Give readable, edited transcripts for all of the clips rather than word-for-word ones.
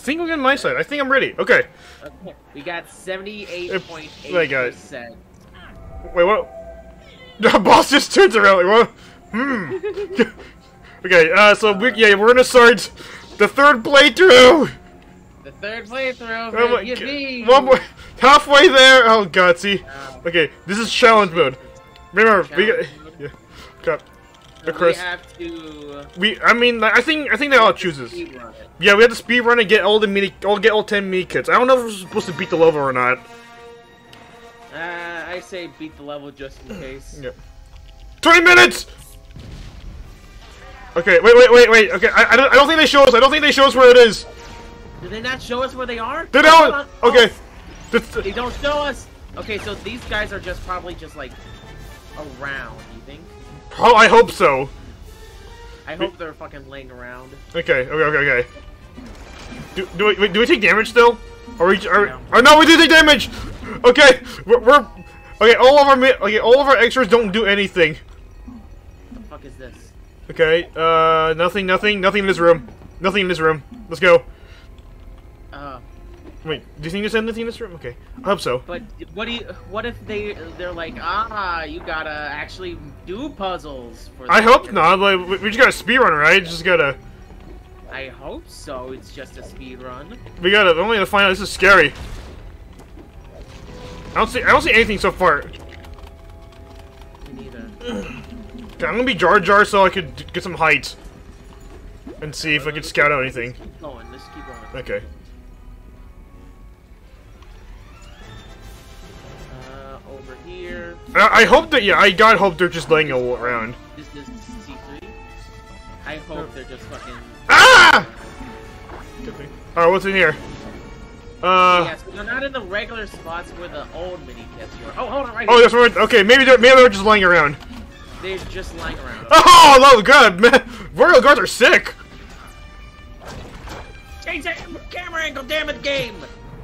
think I'm getting my side. I think I'm ready. Okay. Okay. We got 78.8%. Wait, what? The boss just turns around like, what? Okay, so we're gonna start the third playthrough! The third playthrough! Oh my god. One more, halfway there! Oh god, see? Okay, this is challenge mode. Remember, we got... Yeah, got... Of course. We have to... I mean, I think that all chooses. Yeah, we have to speedrun and get all all 10 mini kits. I don't know if we're supposed to beat the level or not. I say beat the level just in case. Yeah. 20 minutes! Okay, wait. Okay, I don't think they show us. I don't think they show us where it is. Did they not show us where they are? They don't. Okay. Oh. They don't show us. Okay, so these guys are probably just like around. You think? Oh, I hope so. I hope they're fucking laying around. Okay. Do we take damage still? Oh no, we do take damage. Okay, we're okay. All of our extras don't do anything. What the fuck is this? Okay, nothing in this room. Nothing in this room. Let's go. Wait, do you think there's anything in this room? Okay, I hope so. But what if they're like, you gotta actually do puzzles for I hope not. Like, we just gotta speedrun, right? Just gotta... I hope so. It's just a speedrun. We only gotta find out. This is scary. I don't see anything so far. Me neither. Okay, I'm gonna be Jar Jar so I could get some height. And see if I can scout out anything. Let's keep going. Okay. Over here. I hope that, I God hope they're just laying around. This is C3. I hope they're just fucking... Ah! Alright, what's in here? Yeah, so they're not in the regular spots where the old mini kits were. Oh, hold on, right here. Oh, that's right. Okay, maybe they're just lying around. They're just lying around. Oh, no, good, man. Royal Guards are sick. Change that camera angle, damn it, game.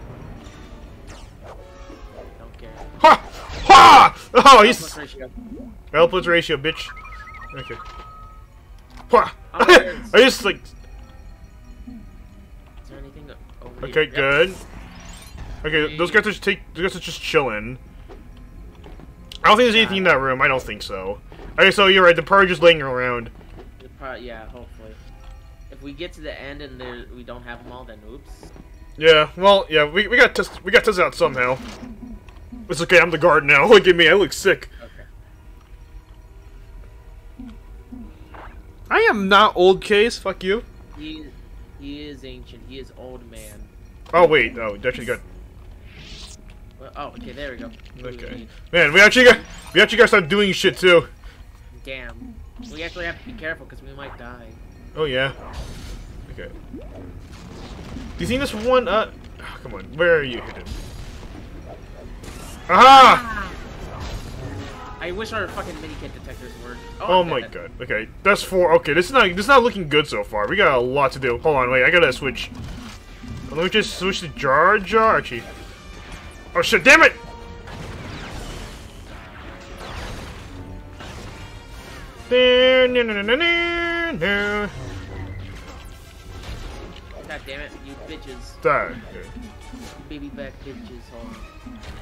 Don't care. Ha! Ha! Oh, he's... L plus ratio, bitch. Okay. Ha! I just, like... Is there anything over Okay, here? good. Okay, those guys are just chilling. I don't think there's anything in that room. I don't think so. Okay, so you're right. They're probably just laying around. Yeah, hopefully. If we get to the end and we don't have them all, then oops. Yeah, well, yeah, we got tested out somehow. It's okay. I'm the guard now. Look at me. I look sick. Okay. I am not old case. Fuck you. He is ancient. He is old man. Oh wait. Oh, we actually got. Well, oh, okay. There we go. Okay. Man, we actually got to start doing shit too. Damn. We actually have to be careful because we might die. Oh yeah. Okay. Do you think this one? Oh, come on. Where are you hidden? Aha! I wish our fucking minikit detectors worked. Oh my god. Okay, that's 4. Okay, this is not looking good so far. We got a lot to do. Hold on, wait. I gotta switch. Let me just switch to Jar Jar. Actually. Oh shit! Damn it! God damn it, you bitches. Die. Baby back bitches. Hold on.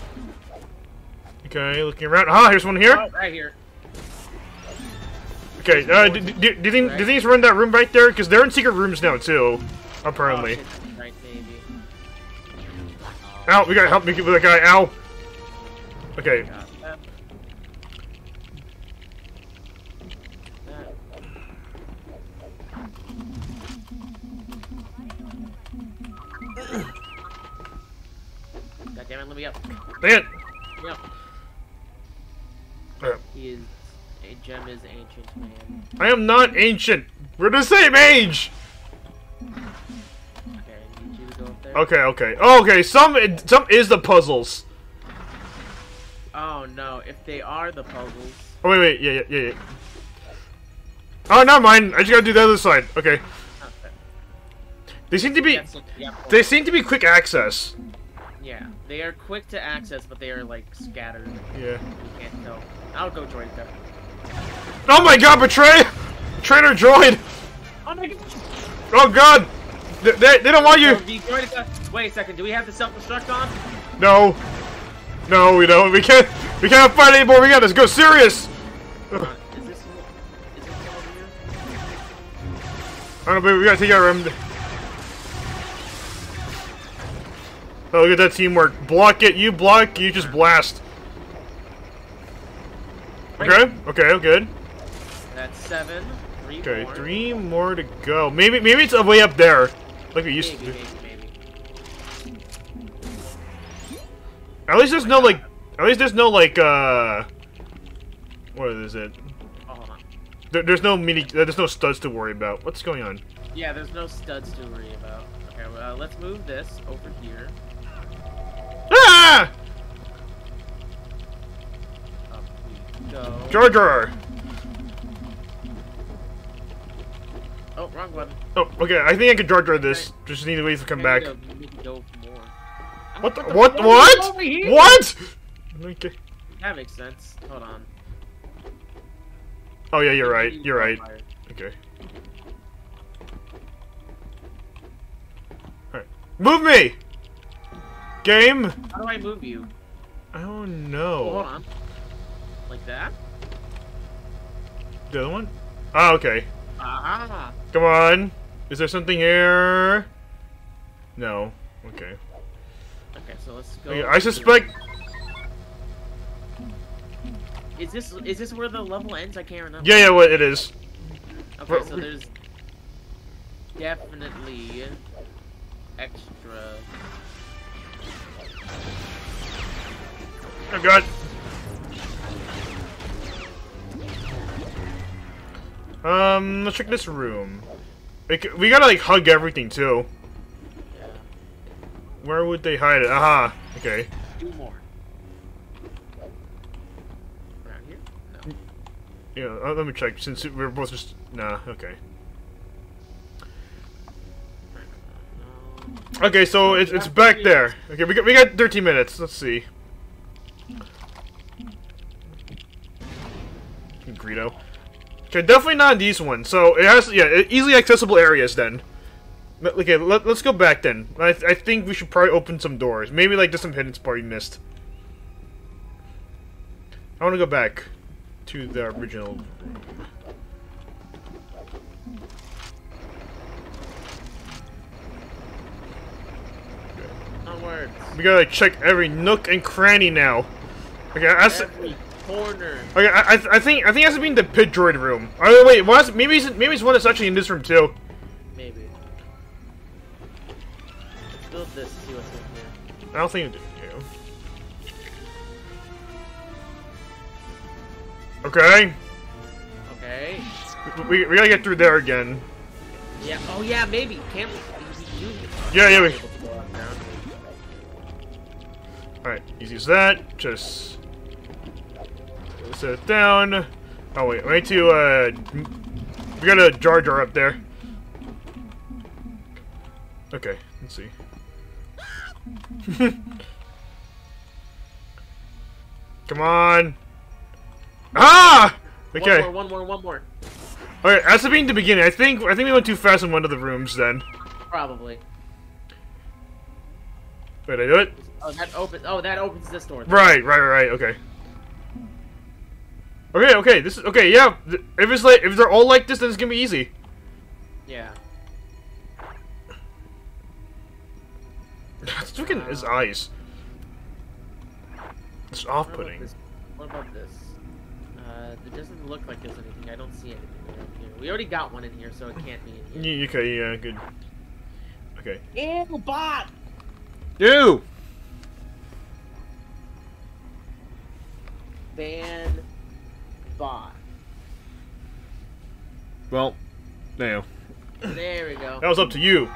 Okay, looking around. Ah, here's one here. Oh, right here. Okay, do you think he's run that room right there? Because they're in secret rooms now too, apparently. Oh, right, maybe. Ow, we gotta help me with that guy. Ow. Okay. God damn it, let me up. Dang it. Yep. Gem is ancient, man. I am not ancient. We're the same age. Okay, I need you to go up there. Okay. Oh, okay. Some is the puzzles. Oh no! If they are the puzzles. Oh wait. Yeah. Oh, never mind. I just gotta do the other side. Okay. Okay. They seem to be. They seem to be quick access. Yeah, they are quick to access, but they are like scattered. Yeah. You can't tell. I'll go droid there. Oh my god, Traitor droid! Oh my god! Oh god! They don't want you. Wait a second. Do we have the self-destruct on? No. No, we don't. We can't fight anymore. We gotta go serious. Is this over here? I don't know, but we gotta take out him. Oh, look at that teamwork. Block it. You block. You just blast. Okay. Okay. I'm good. That's 7. 3 Okay, more. 3 more to go. Maybe it's way up there, like we used to do. Maybe. At least there's no like. What is it? Oh, hold on. There's no There's no studs to worry about. What's going on? Yeah, there's no studs to worry about. Okay, well, let's move this over here. Ah! Up we go. Jar Jar. Oh, wrong button. Oh, okay. I think I can Jar Jar this. Just need to wait to come back. We need to go for more. What? What? Okay. That makes sense. Hold on. Oh yeah, you're right. You're right. Okay. Alright. Move me! Game! How do I move you? I don't Oh, hold know. on. Like that? The other one? Oh, okay. Ah. Come on. Is there something here? No. Okay. Okay, so let's go. Okay, I suspect... Is this where the level ends? I can't remember. Yeah, what it is. Okay, so there's definitely extra. Oh god. Let's check this room. We gotta like hug everything too. Yeah. Where would they hide it? Aha. Okay. 2 more. Around here? No. Yeah. Let me check since we're both just nah. Okay. Okay, so it's back there. Okay, we got 13 minutes. Let's see. Greedo. Okay, definitely not in these ones. So it has easily accessible areas then. Okay, let's go back then. I think we should probably open some doors. Maybe like just some hidden spots we missed. I want to go back to the original room. Onwards. We gotta check every nook and cranny now. Okay, Every corner. okay, I think it has to be in the pit droid room. Oh wait, maybe it's one that's actually in this room too. Maybe. Let's build this. See what's in here. I don't think it did. Yeah. Okay. Okay. We gotta get through there again. Yeah. Oh yeah. Maybe. Can't we? Yeah. Able to go up there. Alright, easy as that. Just set it down. Oh wait, we need to we got a Jar Jar up there. Okay, let's see. Come on. Ah! Okay. One more. Okay, that's to be in the beginning. I think we went too fast in one of the rooms then. Probably. Wait, I do it? Oh, that opens this door. Right. Okay. Okay. This is okay. Yeah. If they're all like this, then it's gonna be easy. Yeah. It's freaking his eyes. It's off-putting. What about this? It doesn't look like there's anything. I don't see anything around here. We already got one in here, so it can't be in here. Okay. Yeah. Good. Okay. Ew, bot! Ew. Ban bot. Well, now. There we go. That was up to you.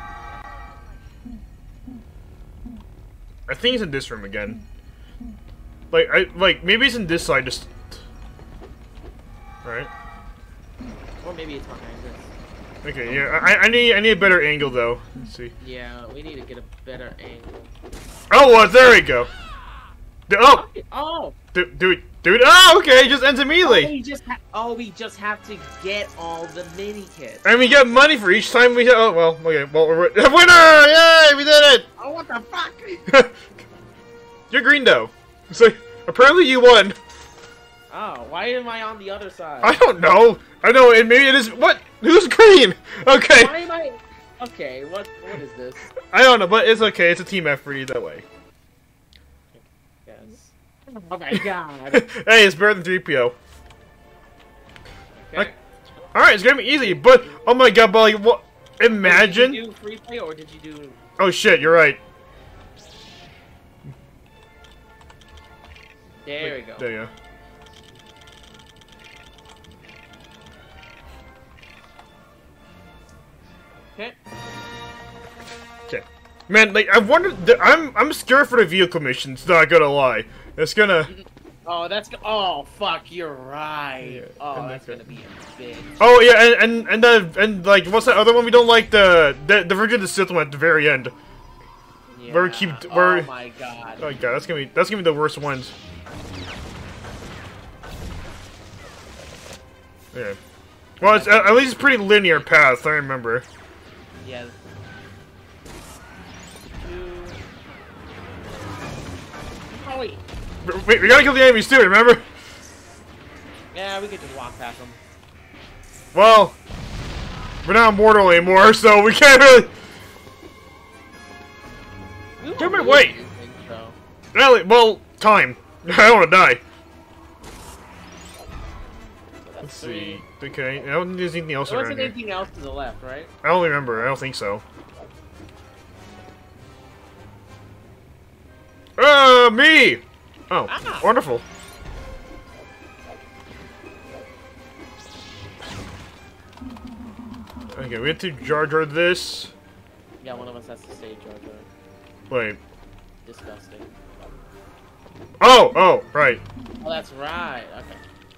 I think it's in this room again. Like maybe it's in this side. Just. Right. Or maybe it's behind this. Okay. Yeah. I need a better angle though. Let's see. Yeah, we need to get a better angle. Oh, there we go. Oh. Oh. Do it. Dude, oh, okay, it just ends immediately. We just have to get all the mini kits. And we get money for each time we hit. Oh, well, okay, well, we're winner! Yay, we did it! Oh, what the fuck? You're green, though. So, apparently you won. Oh, why am I on the other side? I don't know. I know, and maybe it is. What? Who's green? Okay. Why am I? Okay, what is this? I don't know, but it's okay. It's a team effort either way. Yes. Oh my god. Hey, it's better than 3PO. Okay. Alright, it's gonna be easy, but oh my god, but like, what? Imagine. Did you do free play or did you do? Oh shit, you're right. There we go. There you go. Okay. Okay. Man, like I wonder. I'm scared for the vehicle missions. Not gonna lie. It's gonna. Oh, oh, fuck! You're right. Yeah, oh, that's gonna be a bitch. Oh yeah, and like what's that other one we don't like? The Virgin of the Sith one at the very end. Yeah. Where we keep. Oh my god. Oh my god, that's gonna be the worst ones. Yeah. Well, it's at least it's pretty linear paths. I remember. Yeah. Oh wait. Wait, we gotta kill the enemies too. Remember? Yeah, we could just walk past them. Well, we're not immortal anymore, so we can't really. Come here, wait. Really? Well, time. I don't want to die. Let's see. Okay, I don't think there's anything else There around wasn't here. anything else to the left, right? I don't remember. I don't think so. Me! Oh, wonderful. Okay, we have to Jar Jar this. Yeah, one of us has to stay Jar Jar. Wait. Disgusting. Oh, right. Oh, that's right. Okay.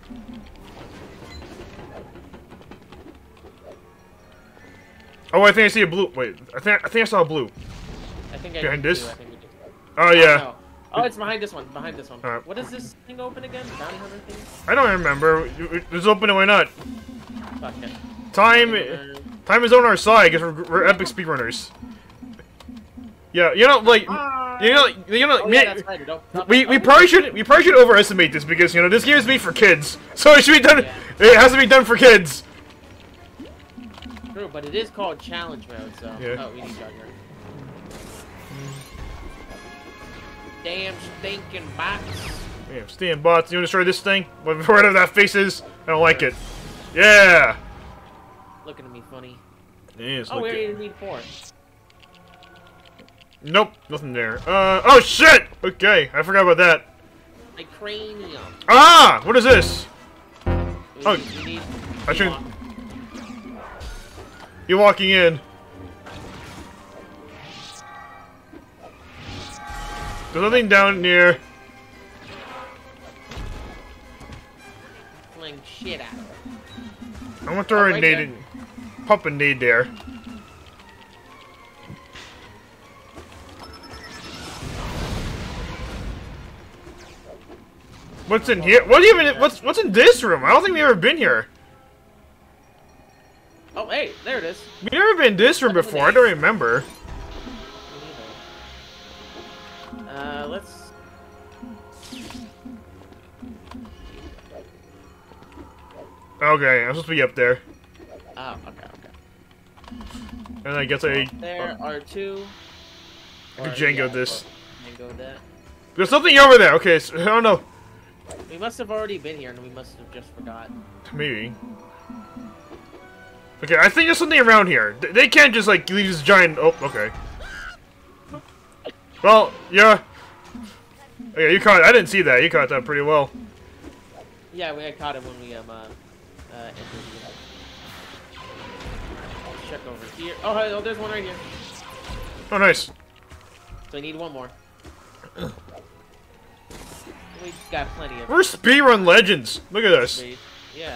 Oh, I think I see a blue. Wait, I think I saw a blue. I think I Behind did this? too. I think we did. Oh yeah. Oh, it's behind this one. Behind this one. Alright. What does this thing open again? Bounty hunter thing? I don't remember. It's open and why not? Fuck it. Time is on our side because we're epic speedrunners. Yeah, you know, like, Oh, yeah, that's right. Don't, we probably should overestimate this because this game is made for kids, so it should be done. Yeah. It has to be done for kids. True, but it is called challenge mode, so. Yeah. Oh, we need Jar Jar. Damn stinking box. Yeah, Steam bots, you want to destroy this thing? Whatever that face is, I don't like it. Yeah. Looking at me funny. Yes, Oh, we already need 4. Nope, nothing there. Oh shit! Okay, I forgot about that. My cranium. Ah! What is this? Oh, We need I shouldn't. You're walking in. There's nothing down here. Fling shit out of it. I'm gonna throw a right nade there. in. Pop a nade there. What's in here? What even? What's in this room? I don't think we've ever been here. Oh, hey, there it is. We've never been in this room before. I don't remember. Let's. Okay, I'm supposed to be up there. Oh, okay. And I guess I. There are 2. I could Django this. Django that. There's something over there. Okay, so, I don't know. We must have already been here, and we must have just forgotten. Maybe. Okay, I think there's something around here. They can't just like leave this giant. Oh, okay. Well, yeah. Okay, you caught. I didn't see that. You caught that pretty well. Yeah, we had caught him when we entered the. Check over here. Oh, hey, oh, there's one right here. Oh, nice. So I need 1 more. We got plenty of. We're speedrun legends. Look at us. Space. Yeah.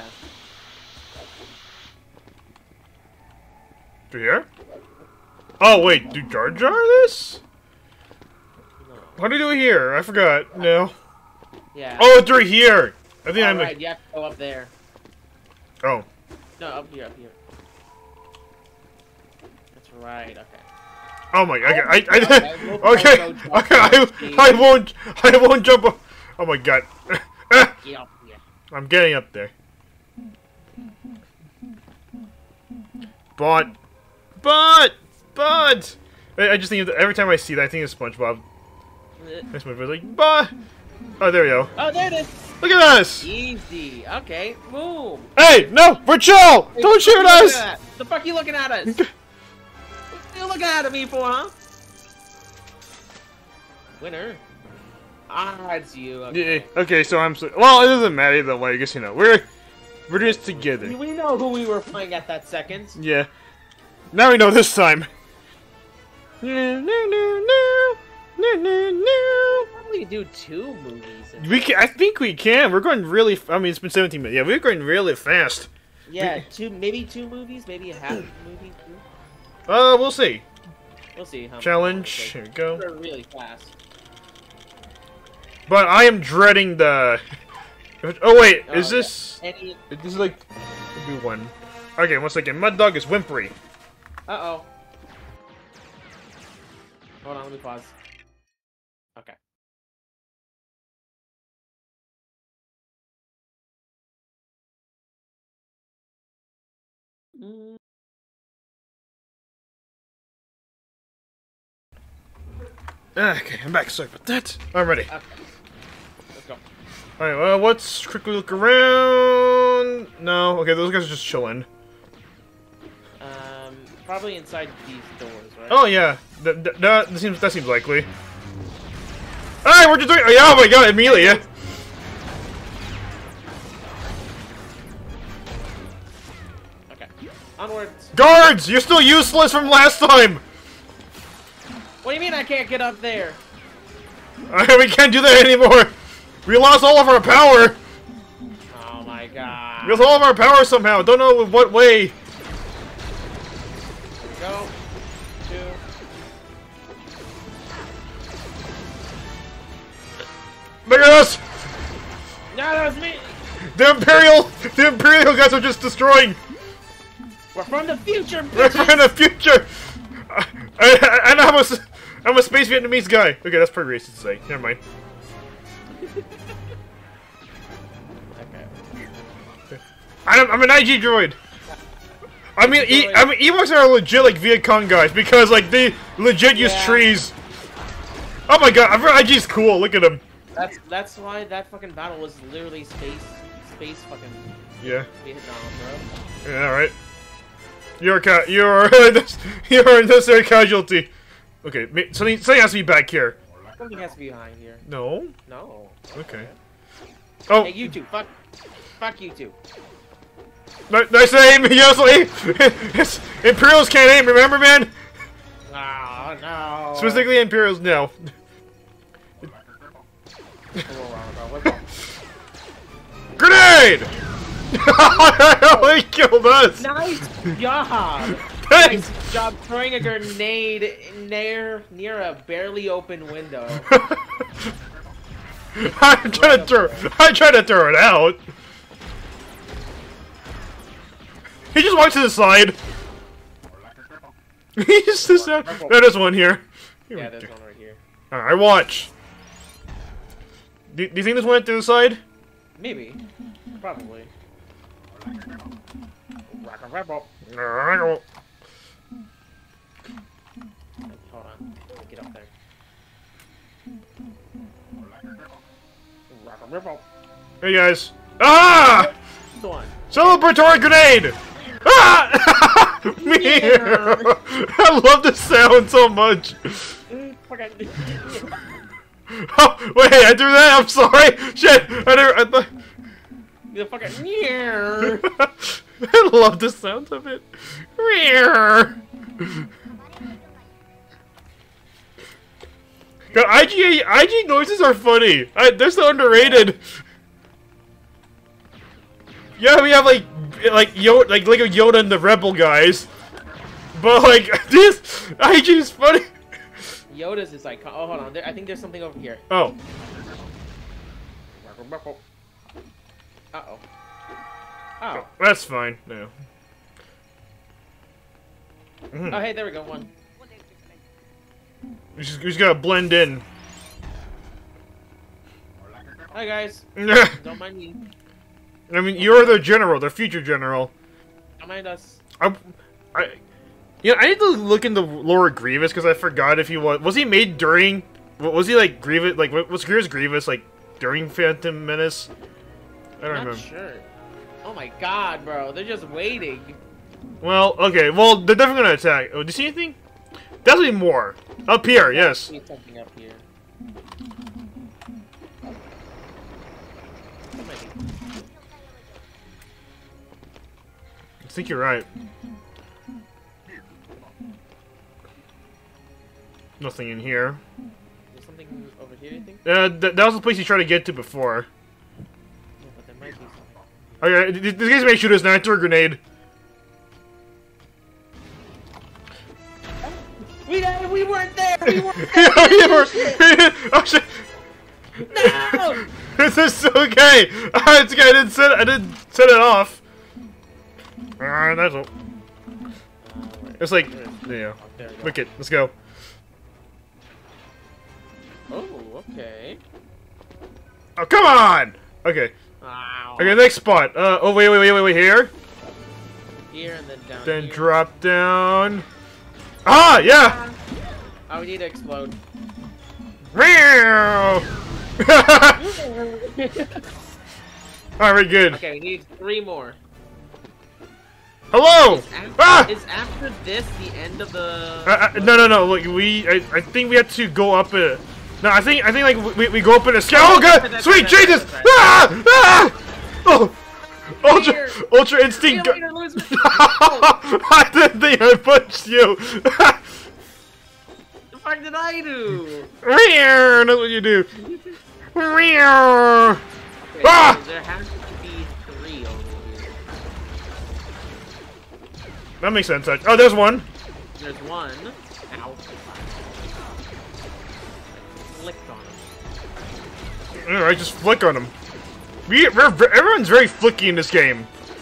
Through here? Oh wait, do Jar Jar this? No. How do you do it here? I forgot. No. Yeah. Oh, through here. I think I'm. Right, you have to go up there. Oh. No, up here, up here. That's right. Okay. Oh my. Okay. I won't jump. Oh my god. Get up here. I'm getting up there. But. I just think every time I see that, I think it's SpongeBob. This movie was like, but. Oh, there we go. Oh, there it is. Look at us. Easy. Okay. Boom. Hey, no, we're chill. Hey, Don't shoot us. The fuck you looking at us? What you looking at me for, huh? Winner. Ah, it's you. Okay. Yeah. Okay, so well, it doesn't matter either way. I guess we're just together. We know who we were playing at that second. Yeah. Now we know this time. We do 2 movies. We can. I think we can. We're going really. I mean, it's been 17 minutes. Yeah, we're going really fast. Yeah, maybe 2 movies, maybe a half movie. We'll see. We'll see. How Challenge. Here we go. We're really fast. But I am dreading the. Oh wait, is this? Yeah. This is like. Maybe one. Okay, 1 second. Mud Dog is whimpery. Uh-oh. Hold on, let me pause. Okay. Okay, I'm back. Sorry about that. I'm ready. Okay. Let's go. Alright, well, let's quickly look around. No, okay, those guys are just chilling. Probably inside these doors, right? Oh yeah, that seems likely. Alright, we're just doing. Oh my god, immediately, yeah. Okay. Onwards. Guards, you're still useless from last time. What do you mean I can't get up there? We can't do that anymore. We lost all of our power. Oh my god. We lost all of our power somehow. Don't know in what way. Go. 2. Look at us. No, that was me. The Imperial guys are just destroying. We're from the future, We're bitches. from the future. And I'm a space Vietnamese guy. Okay, that's pretty racist to say. Never mind. Okay. I'm an IG droid. I mean, Ewoks are legit like Viet Cong guys because like they legit use trees. Oh my god, IG's cool. Look at him. That's why that fucking battle was literally space fucking Vietnam, bro. Yeah, all right. You're a necessary casualty. Okay, something has to be back here. Something has to be behind here. No. No. Okay. Oh. Hey, you two. Fuck you two. Nice aim, yes, Imperials can't aim, remember, man? Oh, no. Specifically, Imperials, no. Grenade! He killed us! Nice job! Thanks. Nice job throwing a grenade near a barely open window. I'm trying to throw it out. He just walks to the side. He just sits down. There's one here. Yeah, there's one right here. Alright, watch. Do you think there's one to the side? Maybe. Probably. Rock a rebel. No. Hold on. Get up there. Rock a rebel. Hey guys. Ah! Go on. Celebratory grenade! Ah! Me! I love the sound so much. Oh, wait, I threw that? I'm sorry! Shit! I thought... The fucking... I love the sound of it. God, IG noises are funny. They're so underrated. Yeah, we have like Yoda, like a Yoda and the Rebel guys. But like this IG is funny. Yoda's is like, oh, hold on. I think there's something over here. Oh. Uh-oh. Oh. That's fine. No. Mm. Oh, hey, there we go. One. You just gotta blend in. Hi, guys. Don't mind me. I mean, you're the general, the future general. Don't mind us. Yeah, I need to look into Lord Grievous because I forgot if he was he made during, was he like Grievous, like was Grievous like during Phantom Menace? I don't remember. Not sure. Oh my god, bro, they're just waiting. Well, okay, well they're definitely gonna attack. Oh, do you see anything? Definitely more up here. Yes. See something up here. I think you're right. Nothing in here. There's something over here, you think? That was the place you tried to get to before. Yeah, but there might be something. Okay, these guys may shoot us now. I threw a grenade. We weren't there! We weren't there! Oh shit! No! This is okay! It's okay, I didn't set it off. That's all. It's like, yeah. Wicked, let's go. Oh, okay. Oh, come on! Okay. Ow. Okay, next spot. Oh, wait, here? Here and then down Then here. drop down. Ah, yeah! Oh, we need to explode. Alright, we're good. Okay, we need 3 more. Hello! Is after this the end of the... No. Look, I think we have to go up a... No, I think like we go up in a scale. Oh god! Sweet Jesus! Ah! Oh! Ultra instinct. I didn't think I punched you. The fuck did I do? That's what you do. Okay, Ah! so there has to be 3 over here. That makes sense. Oh, there's one. There's one. Ow. Flicked on him. Alright, just flick on him. Everyone's very flicky in this game.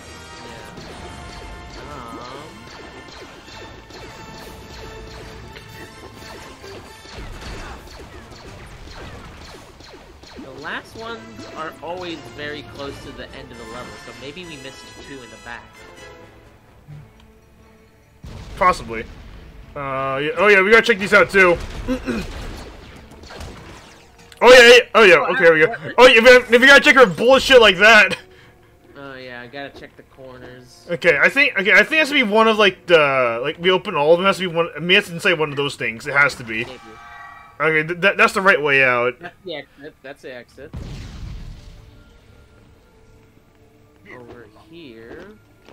The last ones are always very close to the end of the level, so maybe we missed 2 in the back. Possibly. Yeah, oh yeah, we gotta check these out too. Oh yeah, okay, here we go. Oh, if you gotta check her bullshit like that. Oh yeah, I gotta check the corners. Okay, I think it has to be one of like the we open all of them. It has to be one. I mean, it has to say one of those things. It has to be. Maybe. Okay, that's the right way out. That's the exit. That's the exit. Over here.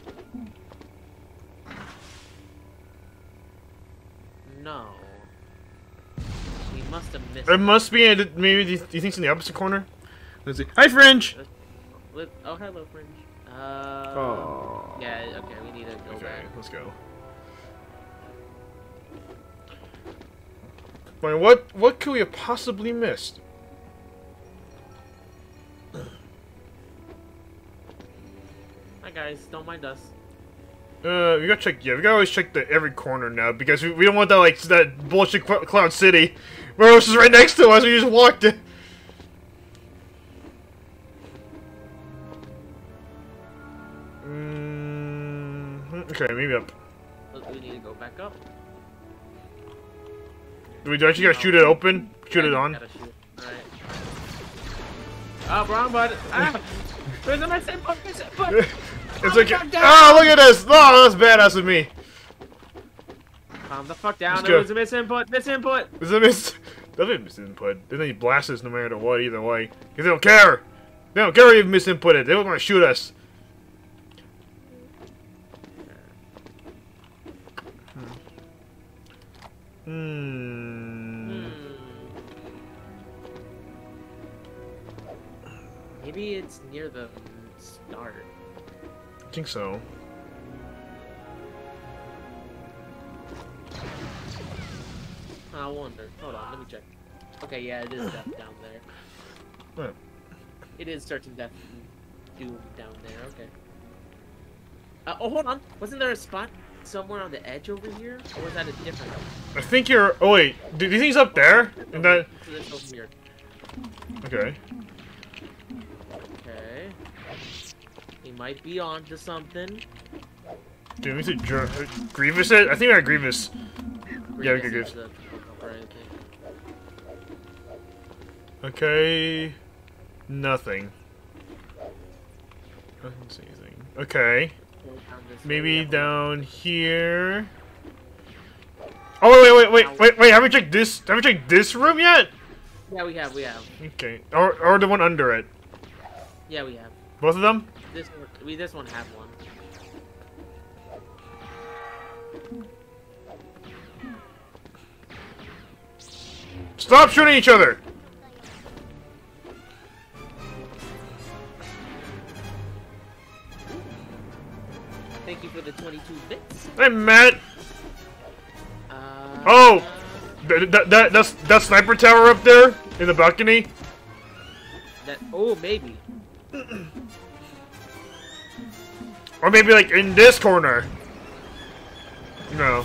No. We must have missed It must be. Maybe do you think it's in the opposite corner? Let's see. Hi, Fringe. Oh, hello, Fringe. Oh. Yeah. Okay, we need to go back. Let's go. Wait, what could we have possibly missed? Hi guys, don't mind us. We gotta check. Yeah, we gotta always check every corner now because we don't want that that bullshit Cloud City, where it was just right next to us. We just walked it. Okay, maybe up. We need to go back up. Do we actually gotta shoot it open? Shoot it on? Gotta shoot. Alright. Oh, wrong button. Ah! Where's my same button? It's okay. Oh, look at this! Oh, that's badass of me. Calm the fuck down. There was a misinput. Misinput. Is it miss? There'll be misinput. Then they blast us no matter what, either way. Because they don't care. They don't care if you misinput it. They don't want to shoot us. Maybe it's near the start. I think so. I wonder. Hold on, let me check. Okay, yeah, it is down there. Right. It is certain death doom down there. Okay. Oh, hold on. Wasn't there a spot somewhere on the edge over here, or was that a different one? I think you're. Oh wait, do you think he's up there? And that. Over here. Okay. Okay. He might be onto something. Dude, we should Grievous it. I think we got Grievous. Yeah, we got Grievous. Okay. Nothing. I didn't see anything. Okay. Maybe down here. Oh wait! Have we checked this? Have we checked this room yet? Yeah, we have. Okay. Or the one under it. Yeah, we have. Both of them? This one had one. Stop shooting each other! Thank you for the 22 bits. Hey, Matt! Oh! That's that sniper tower up there? In the balcony? Oh, maybe. Or maybe, like, in this corner. No.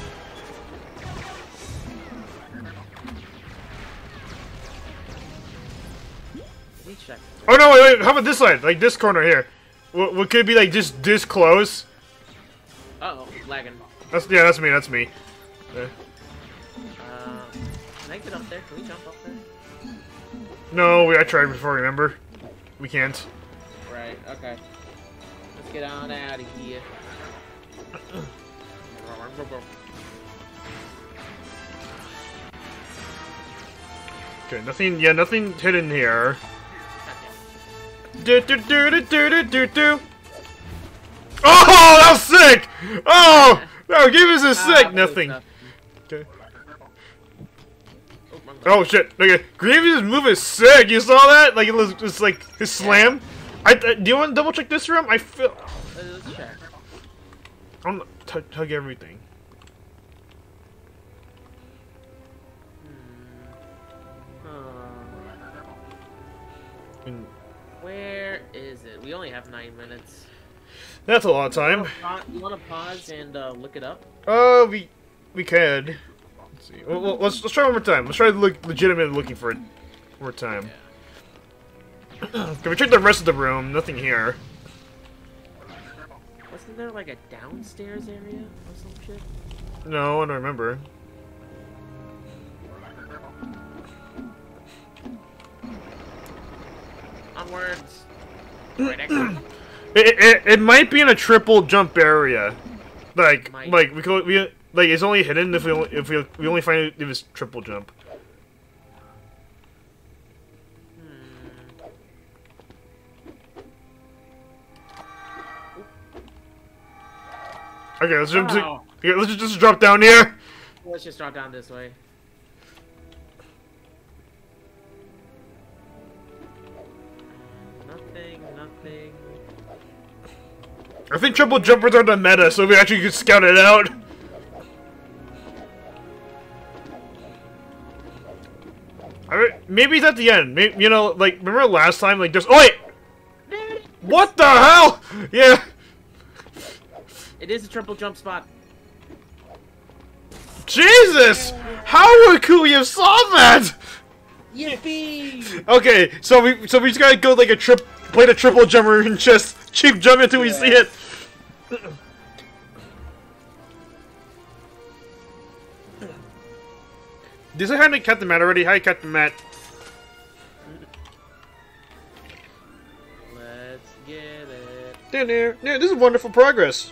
Oh no, wait, how about this side? Like this corner here. What could it be like just this close? Uh-oh, lagging. That's me. Can I get up there? Can we jump up there? No, I tried before, remember? We can't. Right, okay. Let's get on out of here. Okay, nothing hidden here. Oh, that was sick! Oh! No, give us a sick! Nothing. Okay. Oh shit! Okay, Grievous' move is sick. You saw that? Like it's like his slam. Do you want to double check this room? I feel. Let's check. I'm gonna tug everything. Where is it? We only have 9 minutes. That's a lot of time. You want to pause and look it up? We could. Let's see. Well, let's try one more time. Let's try to look legitimately looking for it one more time. Yeah. Can we check the rest of the room? Nothing here. Wasn't there like a downstairs area or some shit? No, I don't remember. Onwards. It might be in a triple jump area. Like it's only hidden if we only find it if it's triple jump. Okay, let's jump. Okay, let's just drop down here. Let's just drop down this way. Nothing. I think triple jumpers are the meta, so we actually could scout it out. Alright, maybe it's at the end. Maybe, you know, like, remember last time, like, there's— oh, wait! What the hell? Yeah. It is a triple jump spot. Jesus! How could we have saw that? Yippee! Okay, so we just gotta go like play the triple jumper and just keep jumping until we see it. Did I have to cut the mat already? How you cut the mat? Let's get it. Down there. Yeah, this is wonderful progress.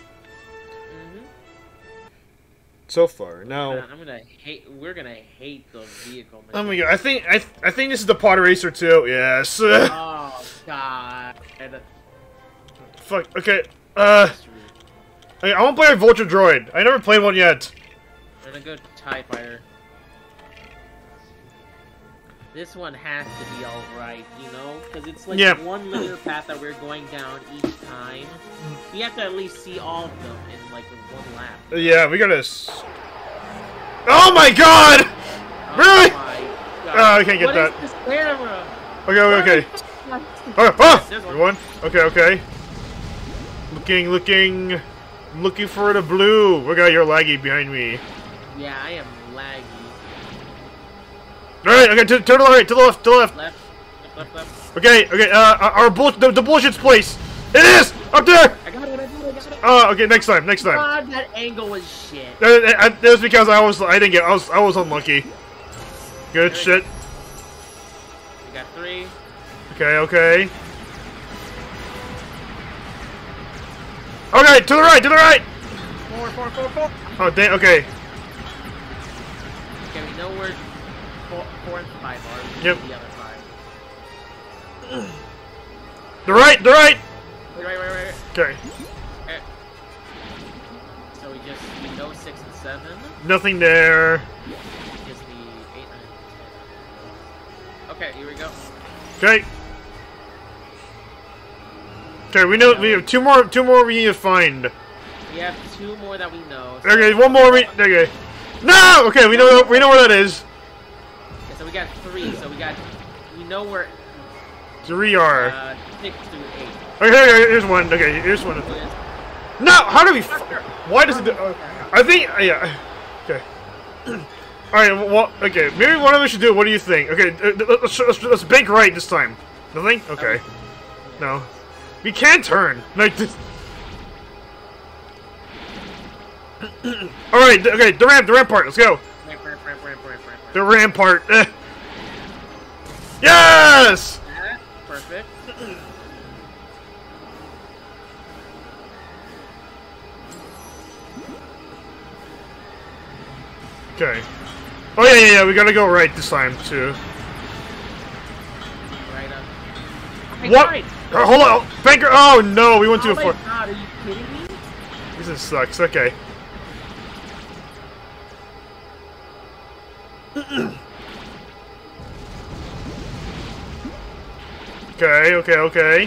So far, now we're gonna hate the vehicle. Oh my god! I think this is the pod racer too. Yes. Oh god. Fuck. Okay. I want to play a Vulture Droid. I never played one yet. We're gonna go TIE Fighter. This one has to be alright, you know? Because it's like one linear path that we're going down each time. We have to at least see all of them in like one lap. Yeah, we gotta. Oh my god! Really? My god. Oh, I can't get that. What is this camera? Okay. There's one. One. Okay, okay. Looking for the blue. Look at your laggy behind me. Yeah, I am laggy. All right, okay, to the right, to the left, to the left. Left. Okay, okay. The bullshit's place. It is up there. I got it. Okay, next time. God, that angle was shit. That was because I was unlucky. Good shit. We got 3. Okay, okay. Okay, to the right, to the right. 4. Oh, damn. Okay. Okay, we know where 4 and 5 are. Yep. The other 5. The right. Right. Okay. So we know 6 and 7. Nothing there. Just the 8, 9, 10. Okay, here we go. Okay. Okay, we know we have two more we need to find. We have 2 more that we know. So Okay, one more okay. No! Okay, we know where that is. Okay, so we got 3. So we know where 3 are. 6 through 8. Okay, here's one. Okay, here's one. No! How do we why does it do I think yeah. Okay. Alright, well, okay, maybe one of us should do it. What do you think? Okay, let's bank right this time. Nothing? Okay. No. We can turn. Like this. Alright, okay, the ramp part, let's go. The ramp part. Yes! Perfect. Okay. Oh yeah, we gotta go right this time too. Right up. What? Hold on, banker! Oh no, we went too far. Oh my god, are you kidding me? This sucks. Okay. Okay. Okay.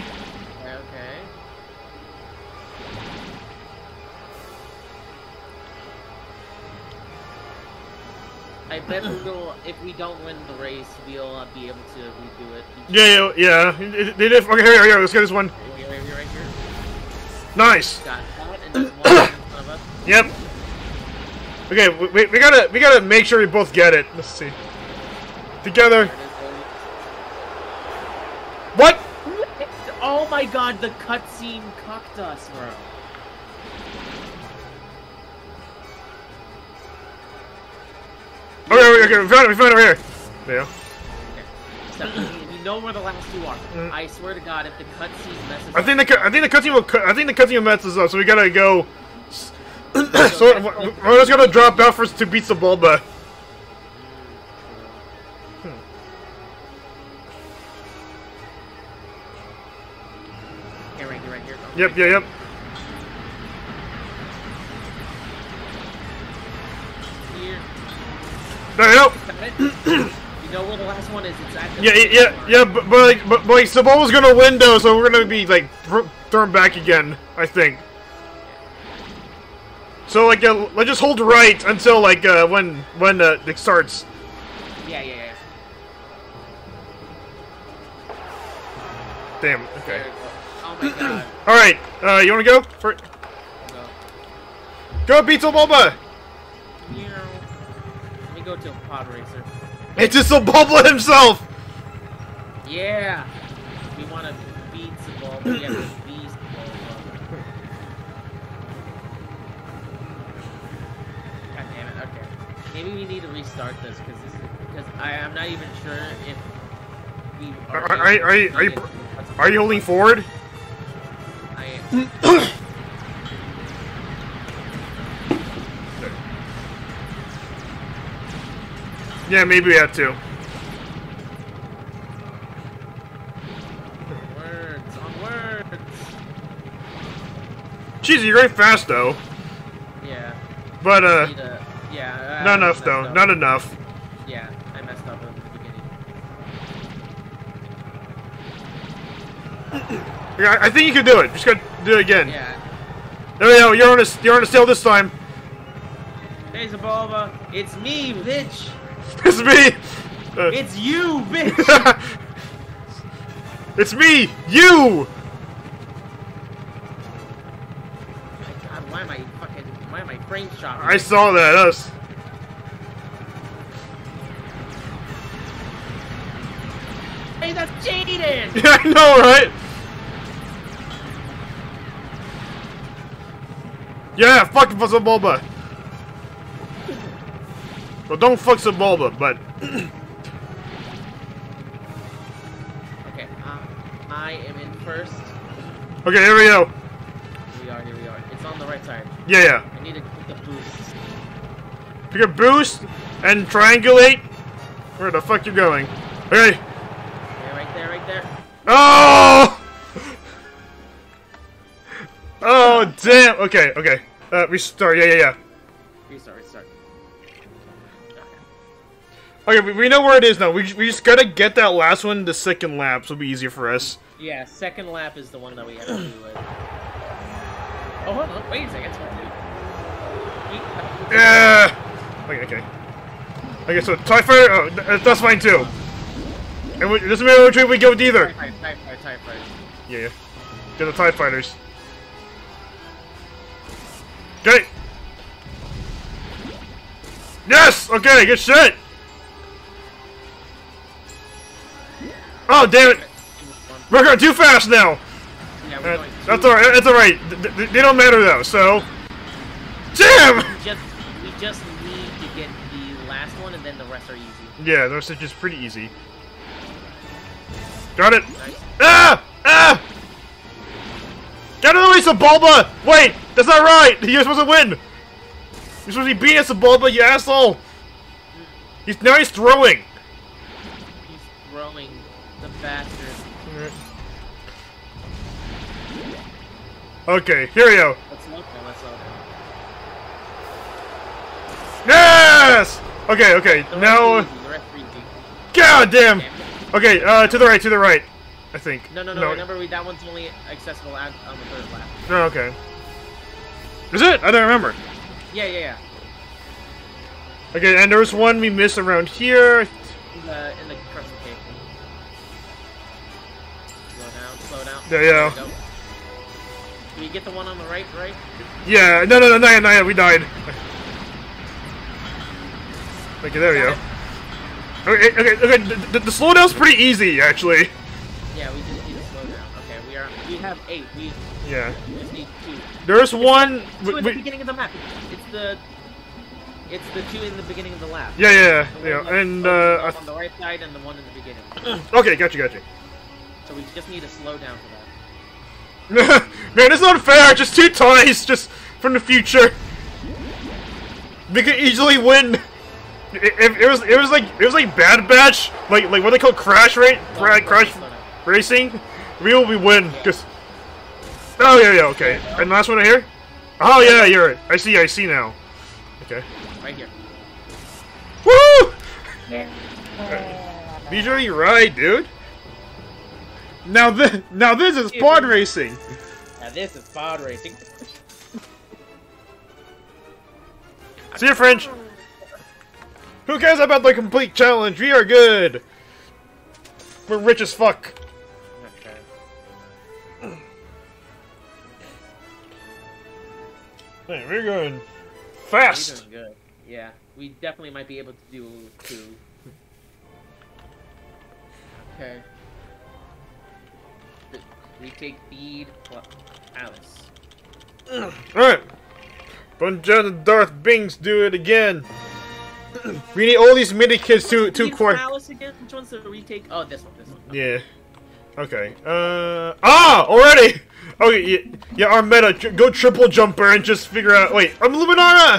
I bet if we don't win the race, we'll be able to redo it. Yeah. They did. Okay, here, let's get this one. Right here. Nice. Got that, and there's one in front of us. Yep. Okay, we gotta make sure we both get it. Let's see. Together. What? Oh my god, the cutscene cucked us, bro. Okay, we found it over here. There. Okay. So, we know where the last 2 are. I swear to God, if the cutscene messes up... I think the cutscene will mess us up, so we gotta go. So we're just gonna drop out first to beat Sebulba. Okay, right here. Yep. Here. There you go. You know where the last one is? It's at the Yeah, but like Sebulba's gonna win though, so we're gonna be like thrown back again, I think. So like, let's just hold right until like when it starts. Yeah. Damn. Okay. Oh my god. All right. You wanna go? Go beat Sebulba. Let me go to a pod racer. It's just Sebulba himself. Yeah. We want to beat Sebulba. We have to beat Sebulba. God damn it. Okay. Maybe we need to restart this because I'm not even sure if we are you holding forward? I am. Yeah, maybe we have to. Onwards. Jeez, you're going fast though. Yeah. But yeah. not enough though. Up. Not enough. Yeah, I messed up at the beginning. Yeah, I think you can do it. Just gotta do it again. Yeah. There we go. You're on a sail this time. Hey Sebulba, it's me, bitch. It's me. It's you, bitch. It's me! You! God, why am I frame shot? I saw that, us. Hey, that's Jaden! Yeah, I know, right? Yeah, fuck Bulba. Well, don't fuck Bulba, but... Okay, I am in first. Okay, here we go. Here we are. It's on the right side. Yeah. I need to pick a boost. Pick a boost and triangulate. Where the fuck you going? Okay. Yeah, right there. Oh! Oh, damn. Okay. Restart. Yeah. Restart. Okay, we know where it is now. We just gotta get that last one the second lap, so it'll be easier for us. Yeah, second lap is the one that we have to do with. Oh, hold on. Wait a second. Yeah. Okay. Okay, so TIE Fighter. Oh, that's fine too. And it doesn't matter which way we go with either. TIE Fighter. Yeah. Get the TIE Fighters. Okay. Yes. Okay. Good shit. Oh, damn it! We're going too fast now! Yeah, we're going that's alright, that's alright. They don't matter though, so... Damn! We just need to get the last one and then the rest are easy. Yeah, the rest are just pretty easy. Got it! Nice. Ah! Get out of the way, Sebulba! Wait! That's not right! You're supposed to win! You're supposed to be beating Sebulba, you asshole! Now he's throwing! He's throwing the bastard. Okay, here we go. Let's look. Yes! Okay, now... The rest are easy. God damn! Okay, to the right, I think. No, remember, that one's only accessible on the third lap. Oh, okay. Is it? I don't remember. Yeah. Okay, and there was one we missed around here. In the crescent cave. Slow down. There you go. Can you get the one on the right? Yeah, no, not yet, we died. Okay, there we go. Okay, the slowdown's pretty easy, actually. Yeah, we just need to slow down. Okay, we have 8. We just need 2. There's one... 2 in the beginning of the map. It's the 2 in the beginning of the lap. Yeah, and on the right side and the one in the beginning. Okay, got you. So we just need to slow down for that. Man, it's not fair. Just 2 ties, just from the future. We could easily win. It was like Bad Batch, like what they call crash racing. We will win because. Oh yeah, okay. And last one here. Oh yeah, you're right. I see now. Okay. Right here. Woo! Visually right, dude. Now this is pod racing. Now this is pod racing. See you, French. Who cares about the complete challenge? We are good. We're rich as fuck. Okay. Man, we're going fast. We're doing good. Yeah, we definitely might be able to do 2. Okay. We take Feed plus Alice. Alright. Bunjan and Darth Bings do it again. We need all these mini kids to core. Alice again? Which one's the retake? Oh, this one. Yeah. Okay. Already. Okay. Yeah. Our meta. Go triple jumper and just figure out. Wait. I'm Luminara.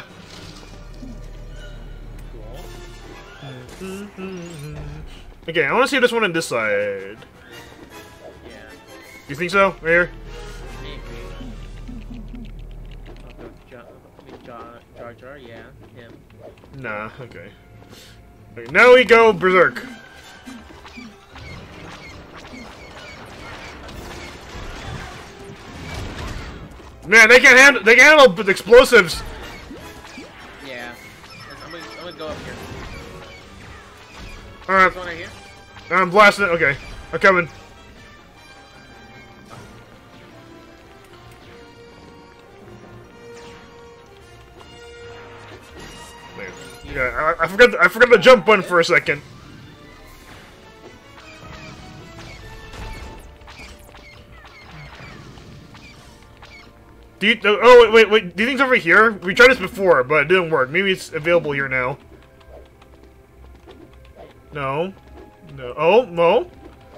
Cool. Okay. I want to see this one on this side. Yeah. You think so? Right here. Jar Jar, yeah, him. Nah. Okay. Now we go berserk. Man, they can't handle explosives. Yeah, I'm gonna go up here. All right. This one right here. I'm blasting it. Okay, I'm coming. Yeah, I forgot the jump button for a second. Oh wait. Do you think it's over here? We tried this before, but it didn't work. Maybe it's available here now. No. No. Oh no.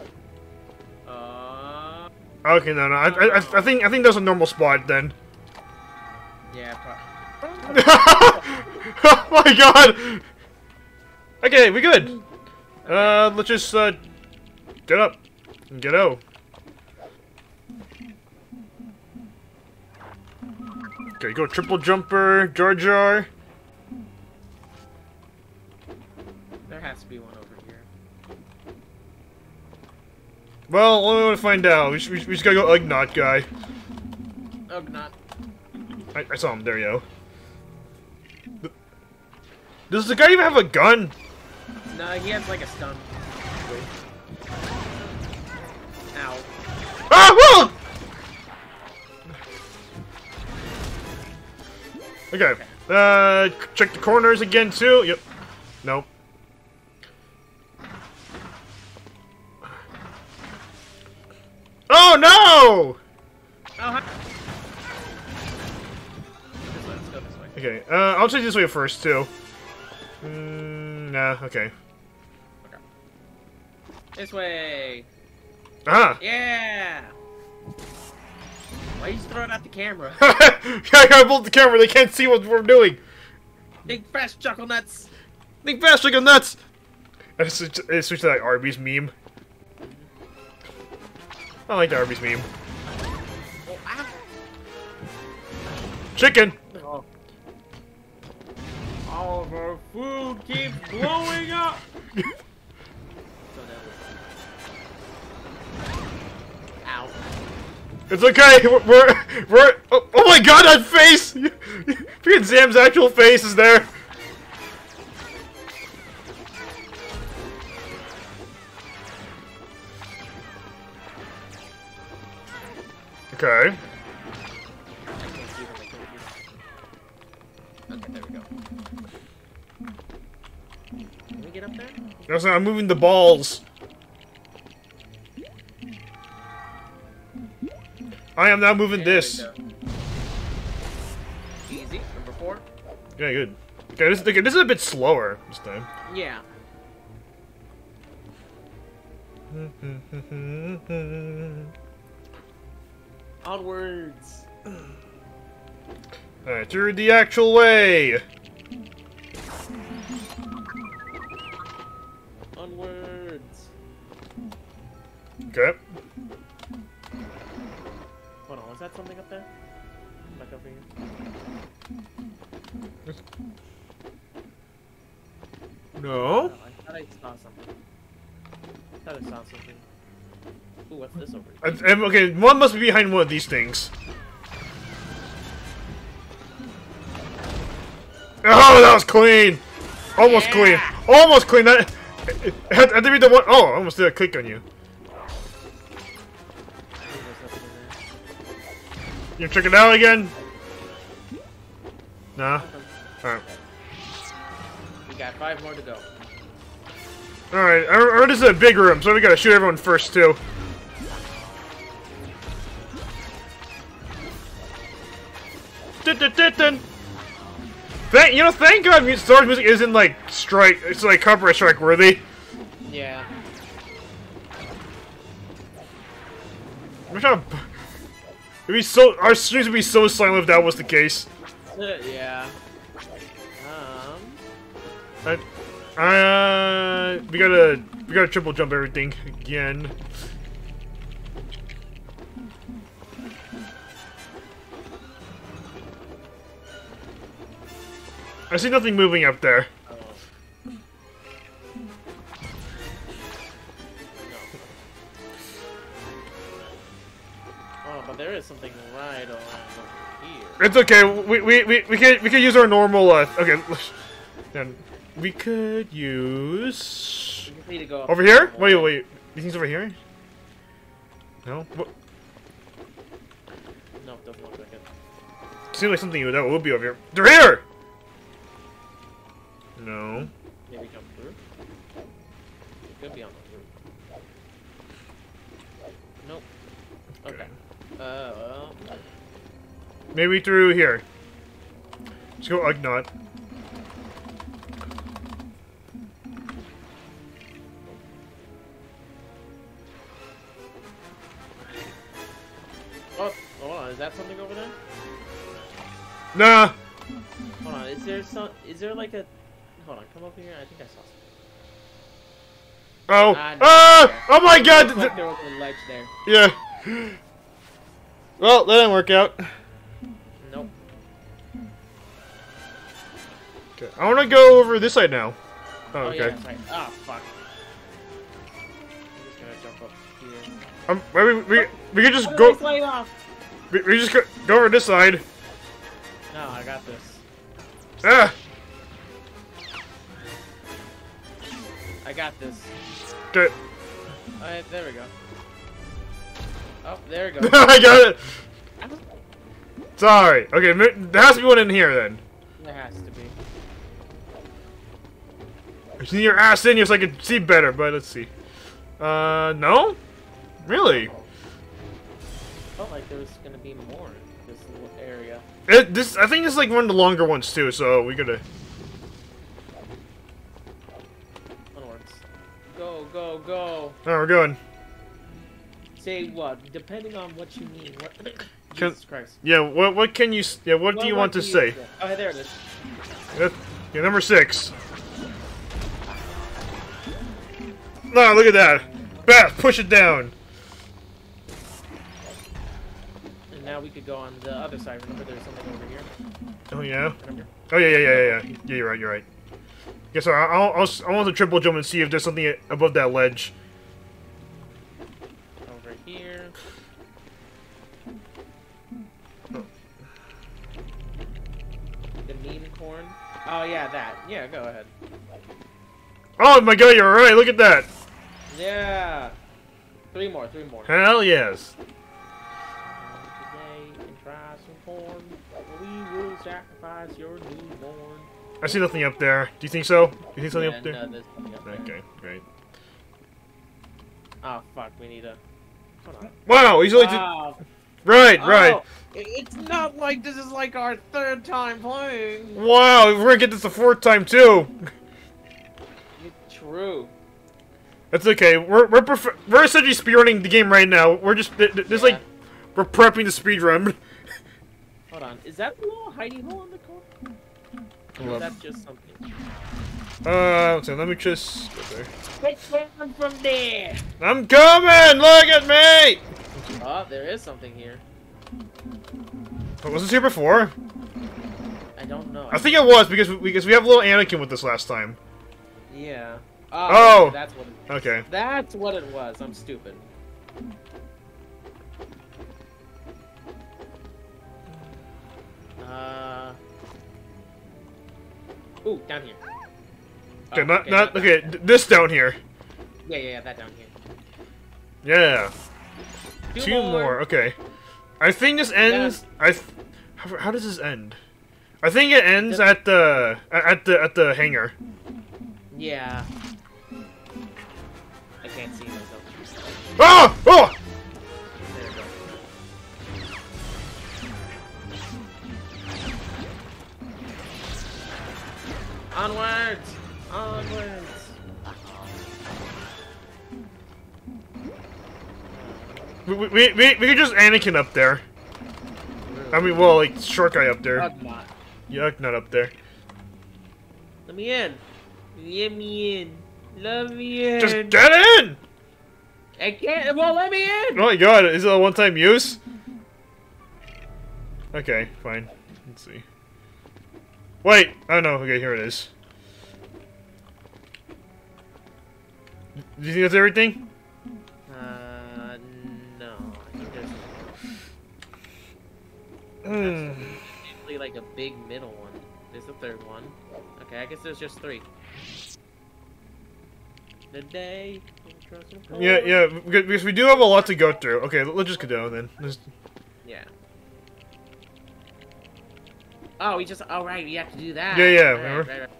Okay, no. I think that's a normal spot then. Yeah. Oh my god. Okay, we good. Let's just get up and get out. Okay, go triple jumper, Jar Jar. There has to be one over here. Well, we want to find out. We just gotta go Ugnaught guy. Ugnaught. I saw him. There you go. Does the guy even have a gun? No, he has like a stun. Ow. Ah! Whoa! Okay. Check the corners again too. Yep. Nope. Oh no! Oh, hi. This way, let's go this way. Okay. I'll check this way first too. Nah. Okay. Okay. This way. Ah. Yeah. Why are you throwing out the camera? I gotta hold the camera. They can't see what we're doing. Big fast chuckle nuts. Think fast, chicken nuts. I switched to that Arby's meme. I like the Arby's meme. Oh, ow. Chicken. Oh. All of our food keeps blowing up. Ow. It's okay. We're. Oh my god, that face! Freaking Zam's actual face is there. Okay. Okay, there we go. Can we get up there? Also, I'm moving the balls. I am now moving this. Easy. Number 4. Yeah, good. Okay, this is a bit slower this time. Yeah. Onwards. Alright, through the actual way. Onwards. Okay. Hold on, was that something up there? Back over here. No. I thought I saw something. I thought I saw something. Ooh, what's this over here? Okay, one must be behind one of these things. Oh, that was clean! Almost clean. Almost clean! That had to be the one. Oh, I almost did a click on you. You check it out again? Nah. Alright. We got 5 more to go. Alright, I remember this is a big room, so we gotta shoot everyone first, too. Thank God Star Wars music isn't like strike, it's like copyright strike worthy. Yeah. I'm trying to. It'd be so. Our streams would be so silent if that was the case. Yeah. We gotta triple jump everything again. I see nothing moving up there. No. Oh, but there is something right around over here. It's okay. We can use our normal. Okay. Then we could use. We just need to go up over here. Wait. You think it's over here? No. What? No, it doesn't look like it. Seems like something that will be over here. They're here. No. Maybe through here. Let's go Ugnaught. Oh, hold on. Is that something over there? Nah. Hold on. Is there like a? Hold on. Come over here. I think I saw something. Oh. No, Ah! Oh my god! Like there was a ledge there. Yeah. Well, that didn't work out. Nope. Okay. I want to go over this side now. Oh, okay. Yeah, that's right. Oh, fuck. I'm just gonna jump up here. We could just go. Slide off. We just go over this side. No, I got this. Ah! I got this. Okay. Alright, there we go. Oh, there we go. I got it! Sorry. Okay, there has to be one in here then. There has to be. I need your ass in here so I can see better, but let's see. No? Really? Felt like there was gonna be more in this little area. I think this is like one of the longer ones too, so we gotta... Onwards. Go, go, go! Oh, we're going. Say what? Depending on what you mean. What? Jesus Christ. Yeah, what can you... Yeah, what do you want to say? Oh, there it is. Yeah, number 6. No, look at that. Beth, push it down. And now we could go on the other side. Remember there's something over here? Oh, yeah? Remember? Oh, yeah. Yeah, you're right. Yeah, so I want to triple jump and see if there's something above that ledge. Over here. Oh. The meme corn. Oh, yeah, that. Yeah, go ahead. Oh my god, you're right, look at that! Yeah! Three more. Hell yes. Today, you can try some corn. We will sacrifice your newborn. I see nothing up there. Do you think so? Do you think something up there? No, there's nothing up there. Okay, great. Oh, fuck, we need a... Hold on. Wow, he's only... Wow. Right. Oh, it's not like this is like our 3rd time playing. Wow, we're gonna get this the 4th time too. True. That's okay. We're essentially speedrunning the game right now. We're just there's like we're prepping the speedrun. Hold on. Is that the little hidey hole in the corner? Or is that just something? So let me just go there. Let's run from there. I'm coming. Look at me. Oh, there is something here. But was this here before? I don't know. I think it was because we have little Anakin with us last time. Yeah. Oh! That's what it was. Okay. That's what it was. I'm stupid. Ooh, down here. Okay, Oh, not okay. This down here. Yeah, that down here. Yeah. Two more. Okay. I think this ends. How does this end? I think it ends at the hangar. Yeah. I can't see myself. Ah! Oh! There we go. Onwards! Onwards! We could just Anakin up there. I mean, well, like short guy up there. Not. Yuck, not up there. Let me in. Let me in. Let me in. Just get in! I can't. It won't let me in. Oh my god, is it a one-time use? Okay, fine. Let's see. Wait! Oh no, okay, here it is. Do you think that's everything? No. I think there's usually like a big middle one. There's the 3rd one. Okay, I guess there's just 3. The day. Yeah, because we do have a lot to go through. Okay, let's just go down then. Yeah. Oh, oh right, we have to do that. Yeah, right, remember? Right.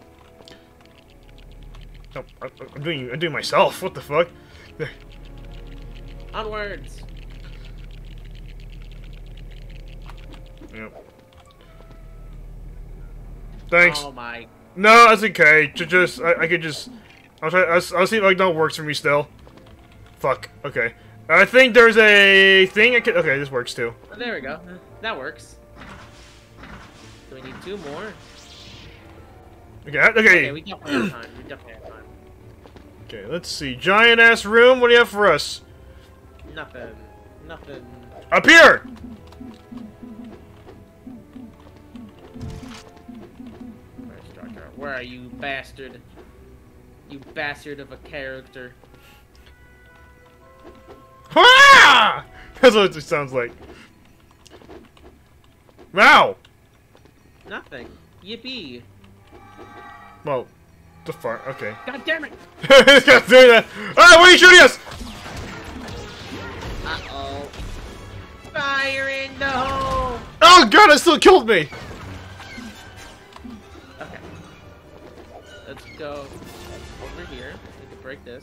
Oh, I'm doing myself. What the fuck? There. Onwards. Yep. Thanks. Oh my. No, that's okay. I could just. I'll try. I'll see if that works for me still. Fuck. Okay. I think there's a thing. I could. Okay, this works too. Oh, there we go. That works. So we need 2 more. Okay. Okay. We definitely have time. We definitely have time. Okay. Let's see. Giant ass room. What do you have for us? Nothing. Nothing. Up here. Where are you, bastard? You bastard of a character. Ah! That's what it sounds like. Wow. Nothing. Yippee. Well, the far. Okay. God damn it! This guy's doing that. Ah! What are you shooting us? Uh-oh. Fire in the hole! Oh god! It still killed me. Okay. Let's go over here. We can break this.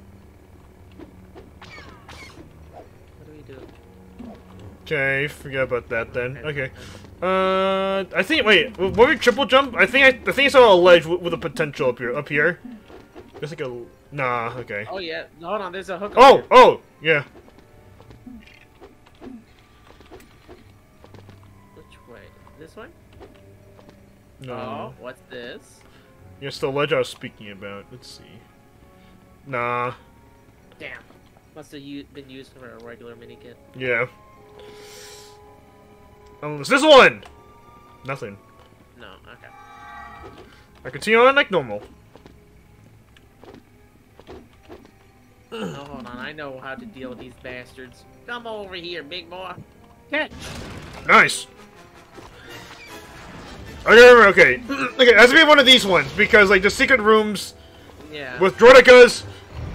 What do we do? Okay, forget about that then. Okay. I think. Wait, what were we triple jump? I think I saw a ledge with a potential up here. Up here. There's like a. Nah. Okay. Oh yeah. Hold on. There's a hook. Oh. Here. Oh. Yeah. Which way? This way? No. Oh. What's this? Yes, the ledge I was speaking about. Let's see. Nah. Damn. Must have been used for a regular minikit. Yeah. Unless this one! Nothing. No, okay. I continue on like normal. Oh, hold on. I know how to deal with these bastards. Come over here, big boy. Catch! Nice! Okay. Okay, it has to be one of these ones, because, like, the secret rooms Yeah. with droidicas.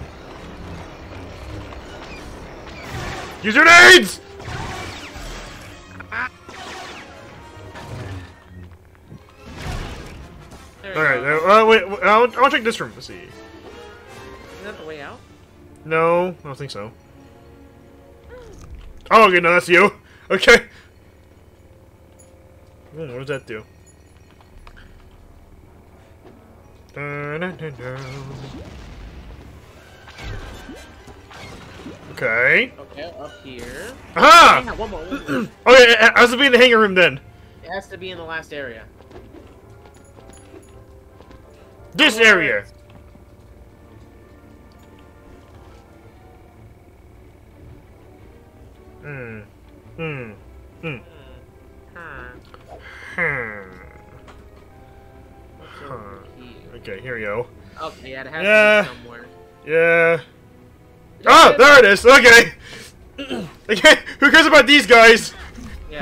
Use your nades! Alright, wait, I'll check this room. Let's see. Is that the way out? No, I don't think so. Oh, okay, no, that's you. Okay. What does that do? Okay. Okay, up here. Aha! Yeah, one more. Okay, it has to be in the hangar room then. It has to be in the last area. This area. Hmm. Okay, here we go. Okay, yeah, it has to be somewhere. Yeah. Oh, there it is. Okay. Okay. Who cares about these guys? Yeah.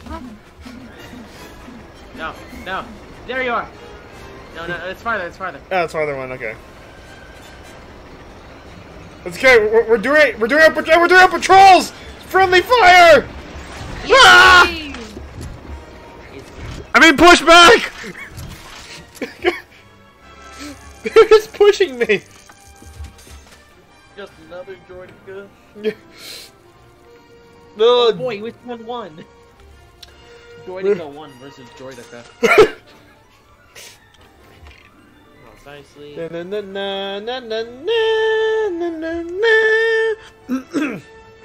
No, no. There you are. No, no, it's farther. It's farther. Oh, it's farther one. Okay. It's okay. We're doing our patrols. Friendly fire. Ah! I'm being pushed back. It's pushing me. Just another droidica. No. Oh boy, which one won? Droidica 1 versus Droidica. Precisely. Na, na, na, na, na, na, na, na.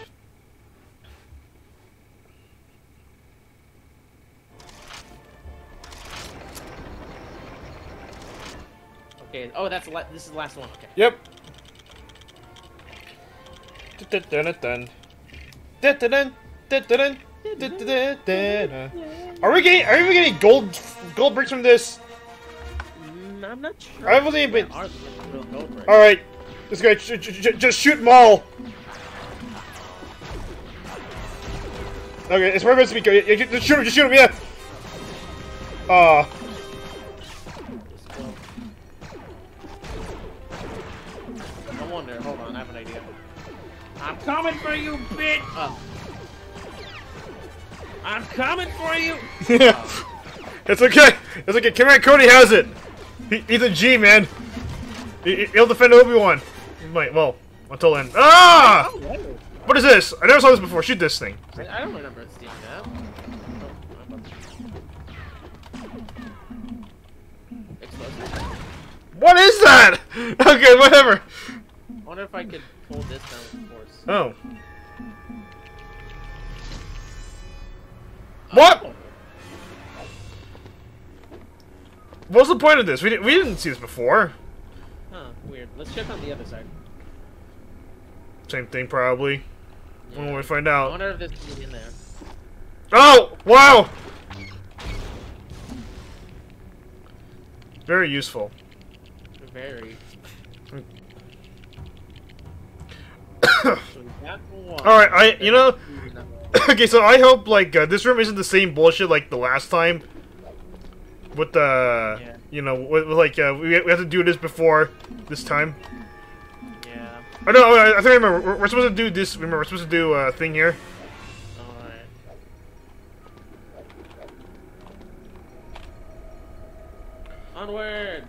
Okay. Oh, this is the last one. Okay. Yep. Dun, dun, dun, dun. Dun, dun, dun, dun, dun, dun. Are we getting gold bricks from this? I'm not sure. I wasn't even. All Alright, this guy just shoot them all. Okay, it's where it's supposed to be. Just shoot him, yeah. I wonder. Hold on, I have an idea. I'm coming for you, bitch! Oh. I'm coming for you! Yeah. It's okay. It's okay. Commander Cody has it. He's a G, man. He'll defend Obi-Wan. He might. Well, until then. Ah! What is this? I never saw this before. Shoot this thing. I don't remember seeing that. What is that? Okay, whatever. I wonder if I could pull this down with force. Oh. What? What's the point of this? We didn't see this before. Huh, weird. Let's check on the other side. Same thing, probably. Yeah. When we find I out. wonder if this is in there. Oh! Wow! Very useful. Very. Alright, you know... Okay, so I hope, like, this room isn't the same bullshit like the last time. With the... Yeah. You know, with like, we have to do this before this time. Yeah. Oh, no, I think I remember. We're supposed to do this. Remember, we're supposed to do a thing here. Alright. Onwards!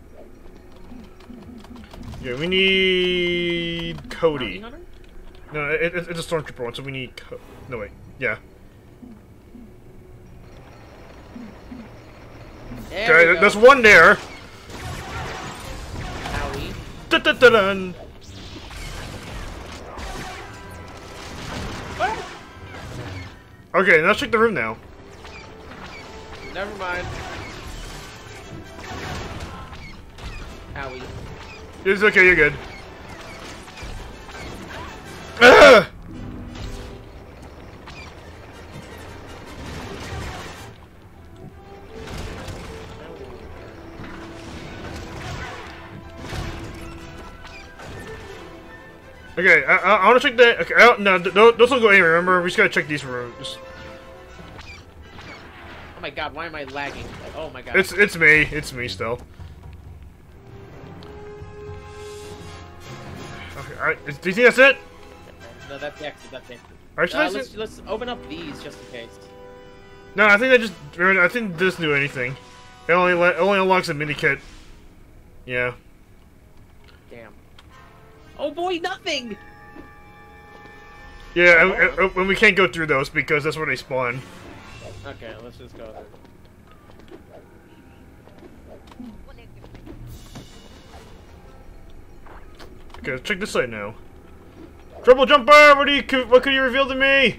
Yeah, we need Cody. Bounty hunter? No, it's a stormtrooper one, so we need no, wait. Yeah. Okay, there's one there. Howie. Dun-dun-dun-dun. Okay, let's check the room now. Never mind. Howie. It's okay, you're good. Ugh! Okay, I want to check that. Okay, no, don't go anywhere. Remember, we just gotta check these rooms. Oh my god, why am I lagging? Oh my god. It's me still. Okay, alright. Do you think that's it? No, that's the exit. That's the exit. Alright, let's open up these just in case. No, I think that just. I think this do anything. It only unlocks a mini kit. Yeah. Damn. Oh boy, nothing! Yeah, and we can't go through those because that's where they spawn. Okay, let's just go there. Okay, let's check this side now. Triple jumper! What could you reveal to me?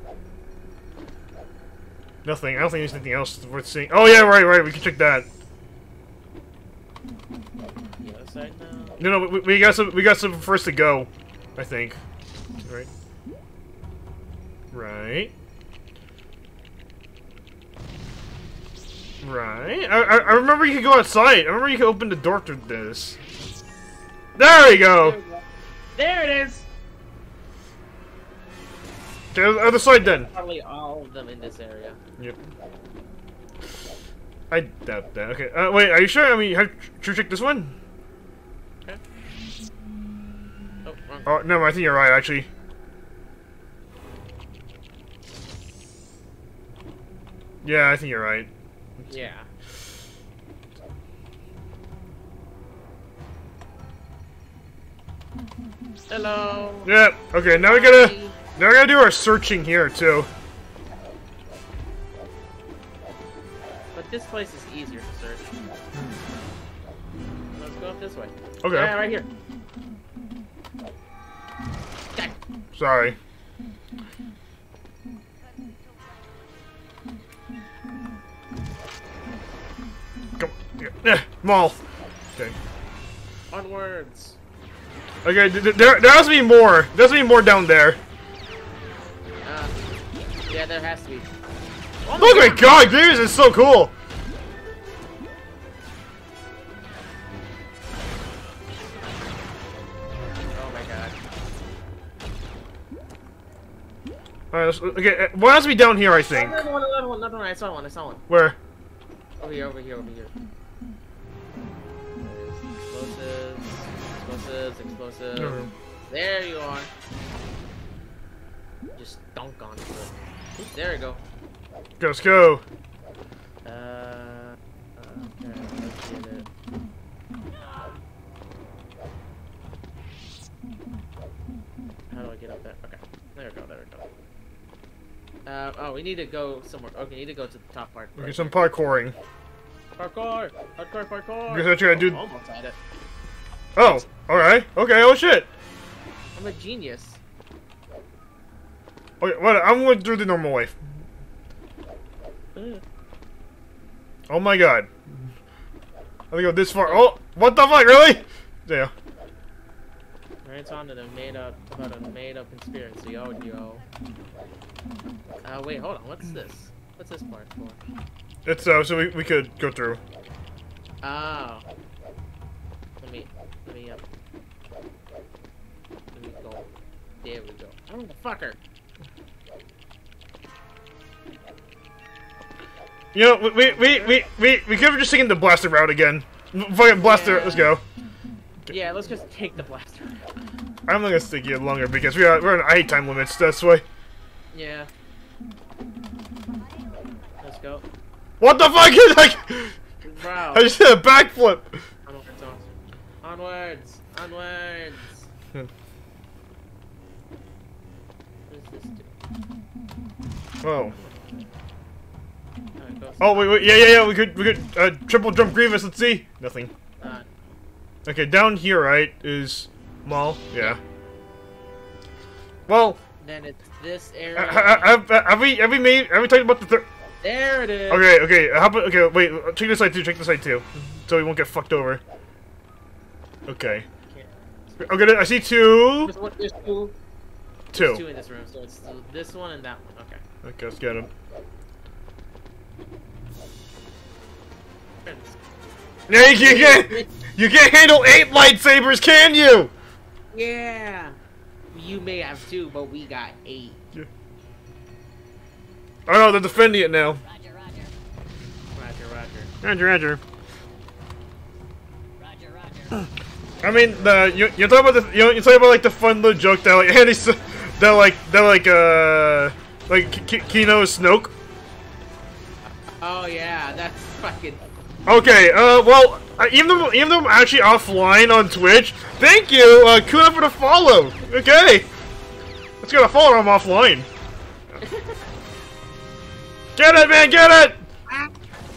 Nothing. I don't think there's anything else worth seeing. Oh yeah, right. We can check that. The other side now. No, we got some first to go. I think. Right. Right. Right. I remember you could go outside. I remember you could open the door to this. There we go. There it is. Okay, the other side then. Probably all of them in this area. Yep. I doubt that. Okay. Wait. Are you sure? I mean, should we check this one? Okay. Oh, wrong. Oh no, I think you're right. Actually. Yeah, I think you're right. Yeah. Hello. Yeah. Okay. Now we gotta do our searching here too. But this place is easier to search. Let's go up this way. Okay. Yeah, right here. God. Sorry. Come on. Yeah. Mall. Okay. Onwards. Okay. There has to be more. There has to be more down there. Yeah, there has to be. Oh my god, this is so cool! Oh my god. Alright, okay, one has to be down here, I think. Another one, I saw one. Where? Over here. Explosives. There you are. Just dunk onto it. Oops, there we go. Let's go. Okay, let's get it. How do I get up there? Okay, there we go. Oh, we need to go somewhere. Okay, we need to go to the top part. Okay, some parkouring. Parkour! Parkour, parkour! Guess what you gotta do? Almost had it. Oh, alright. Okay, oh shit. I'm a genius. Okay, what? I'm going through the normal way. Oh my god. Let me go this far. Oh, what the fuck, really? Yeah. Right on to the about a made-up conspiracy. Oh, yo. Wait, hold on. What's this? What's this part for? It's so we could go through. Oh. Let me go. There we go. Oh, the fucker. You know, we could have just taken the blaster route again. Fucking blaster, Yeah. let's go. Yeah, let's just take the blaster. I'm not gonna stick you longer because we're on height time limits. That's why. Yeah. Let's go. What the fuck is like? Bro. I just did a backflip. Onwards. Onwards. What does this do? Oh. Alright, go. Oh wait, yeah. We could triple jump Grievous. Let's see. Nothing. Okay, down here, right, is Maul. Yeah. Well. Then it's this area. Have we talked about the third? There it is. Okay. How about wait? Check this side too. Check this side too, so we won't get fucked over. Okay. Okay, I see two. There's two. Two. There's two in this room, so it's this one and that one. Okay. Okay, let's get him. Yeah, you can't handle 8 lightsabers, can you? Yeah. You may have 2, but we got 8. Yeah. Oh no, they're defending it now. Roger, roger. Roger, roger. Roger, roger. Roger, roger. I mean, you're talking about the you're talking about like the fun little joke that like Andy like Kino is Snoke. Oh yeah, that's fucking. Okay, well, even though I'm actually offline on Twitch, thank you, Kuna, for the follow. Okay, let's get a follow. I'm offline. Get it, man, get it. I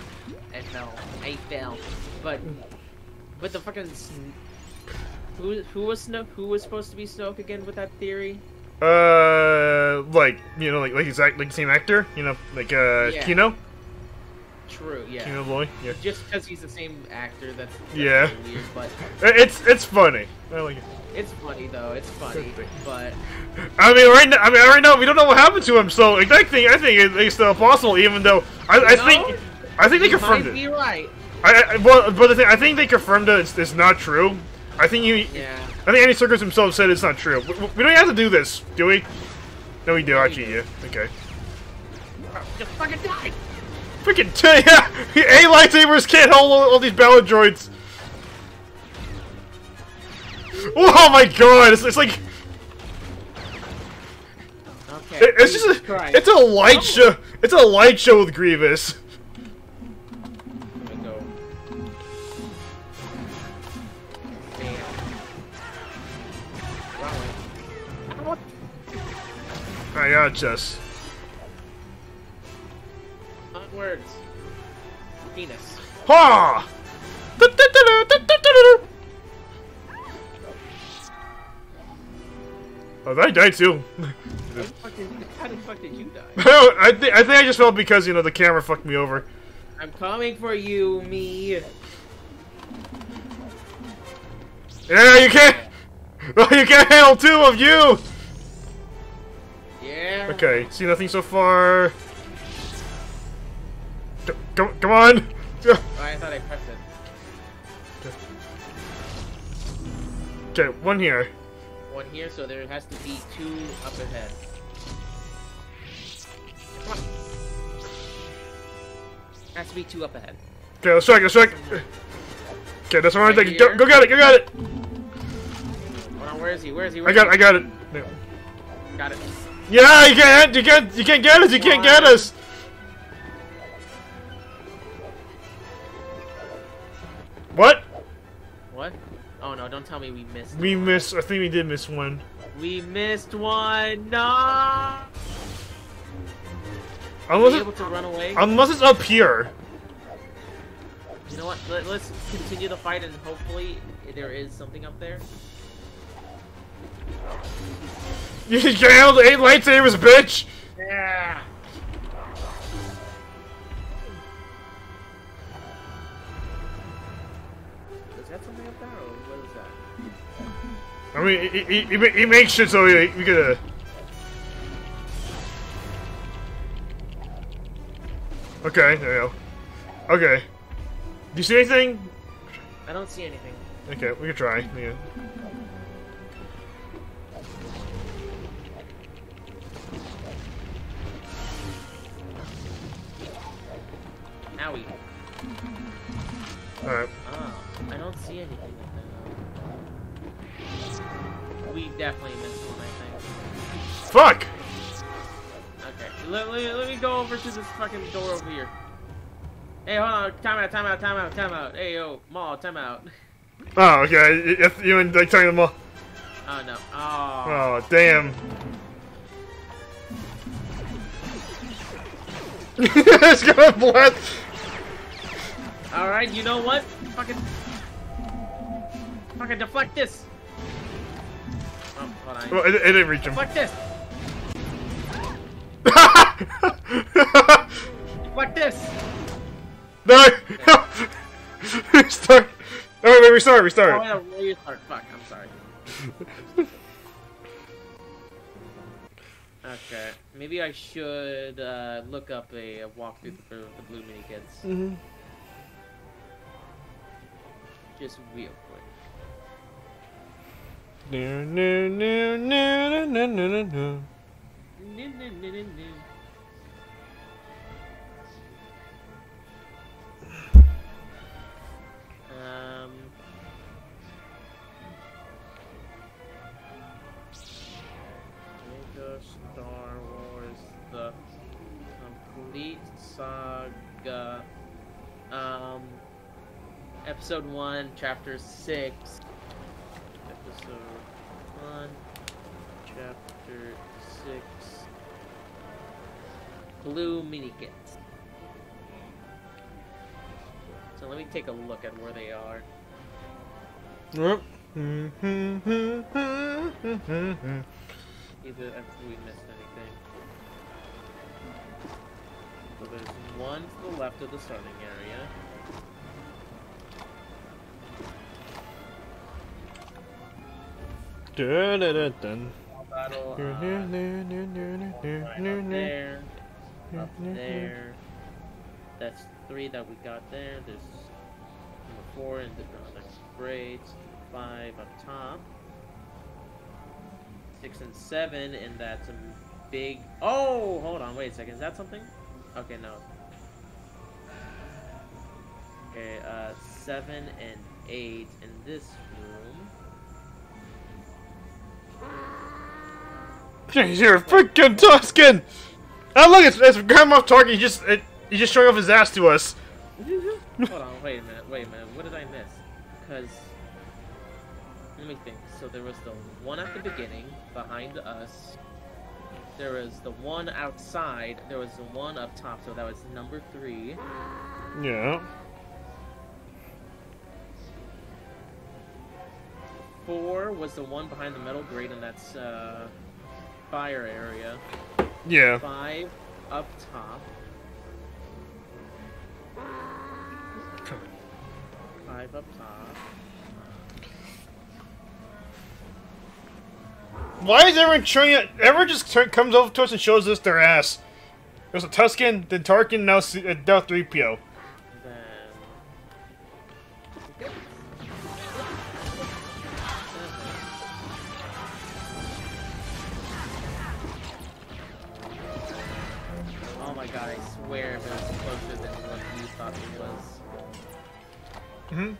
fell, but the fucking who was Snoke? Who was supposed to be Snoke again with that theory? Like the same actor, you know, like Yeah. Kino. True, yeah. Kino boy, yeah. Just because he's the same actor, that's yeah. really weird, but it's funny. I like it. it's funny though. It's funny, but I mean, right now we don't know what happened to him. So I think it's still possible, even though I think they confirmed it. Might be right. But the thing, I think they confirmed that it's not true. I think Yeah. I think Andy Serkis himself said it's not true. We don't have to do this, do we? No, we do. Actually, yeah. Okay. Just fucking die. Freaking yeah! A lightsabers can't hold all these battle droids. Oh my god! It's like Okay. it's just it's a light show. It's a light show with Grievous. Let me go. Damn. Wrong way. I got just. Onwards. Penis. Ha! Oh, I died too. How the fuck did you die? I think I just fell because the camera fucked me over. I'm coming for you, me. Yeah, you can't. Oh, you can't handle 2 of you. Yeah. Okay, see nothing so far. Come on! Oh, I thought I pressed it. Okay, 1 here. 1 here, so there has to be 2 up ahead. Come on. Has to be 2 up ahead. Okay, let's strike. Okay, that's what I'm Right thinking. here. Go get it! Hold on, where is he? I got it. No. Got it. Yeah, you can't get us! You can't get us! What? What? Oh no, don't tell me we missed. We missed. I think we did miss 1. We missed 1. No. Are Unless we able to run away? unless it's up here. You know what? Let's continue the fight and hopefully there is something up there. You can handle the 8 lightsabers, bitch! Yeah! Is that something up there, or what is that? I mean, he makes shit so we could, Okay, there you go. Okay. Do you see anything? I don't see anything. Okay, we can try. Yeah. Owie. Alright. Oh, I don't see anything like that. We definitely missed one, I think. Fuck! Okay, let me go over to this fucking door over here. Hey, hold on, time out. Hey, yo, Maul, time out. Oh, okay. You and like telling them all. Oh, no. Oh. Oh, damn. It's gonna blast. Alright, you know what? Fucking deflect this. Oh, hold on. Well, it didn't reach him. Deflect this. Deflect this. No! Restart! Oh, wait, restart. Oh, yeah, restart. Fuck, I'm sorry. Okay, maybe I should look up a walkthrough for the blue mini kits. Mm-hmm. Just real quick. No. Lego Star Wars, the complete saga, episode 1, chapter 6, episode 1, chapter 6, blue mini kits. So let me take a look at where they are. Yep. Either if we missed anything. So there's one to the left of the starting area. Battle, right up there. That's 3 that we got there. There's number 4 in the next grade. 5 up top. 6 and 7, and that's a big. Oh, hold on, wait a second. Is that something? Okay, no. Okay, 7 and 8 in this room. You're a freaking Tuscan! Oh look, it's Grandma talking. He's just showing off his ass to us. Hold on, wait a minute. What did I miss? Because let me think. So there was the one at the beginning behind us. There was the one outside. There was the one up top. So that was number 3. Yeah. 4 was the one behind the metal grate, and that's fire area. Yeah. 5 up top. 5 up top. Why is everyone showing it? Everyone just comes over to us and shows us their ass. There's a Tuscan, then Tarkin, now 3PO. Oh my god, I swear if it was closer than what you thought it was. Mm-hmm.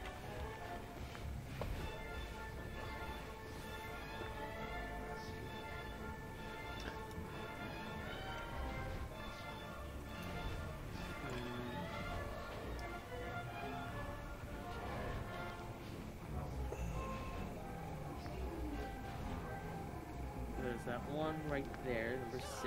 There's that one right there, number 6.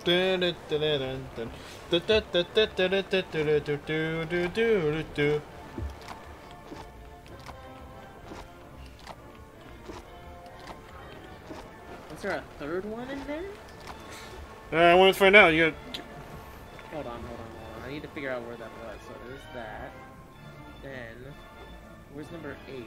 Was there a third one in there? I want to find out. You got. Hold on. I need to figure out where that was. So there's that. Then, where's number 8?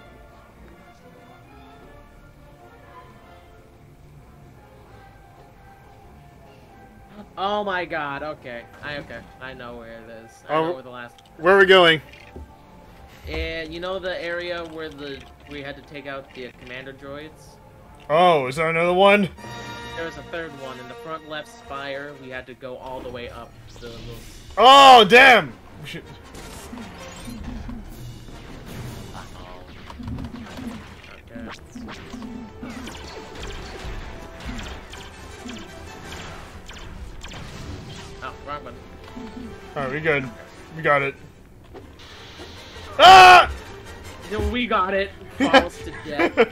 Oh my god, okay. I know where it is. I know where the last... Where are we going? And you know the area where we had to take out the commander droids? Oh, is there another one? There was a third one in the front left spire. We had to go all the way up the little... Oh, damn! Uh-oh. Okay. Oh, wrong one. Alright, we good. We got it. Ah! No, we got it. Falls to death. Okay,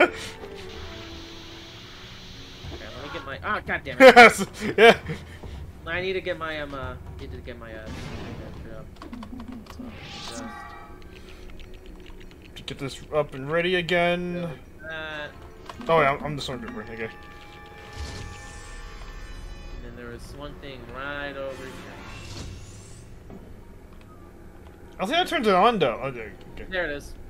let me get my... Oh, god damn it. Yes! Yeah. I need to get my, up. So, just... Get this up and ready again. Oh, yeah, I'm the stormtrooper. Okay. And then there was one thing right over here. I think that turns it on, though. Okay. There it is.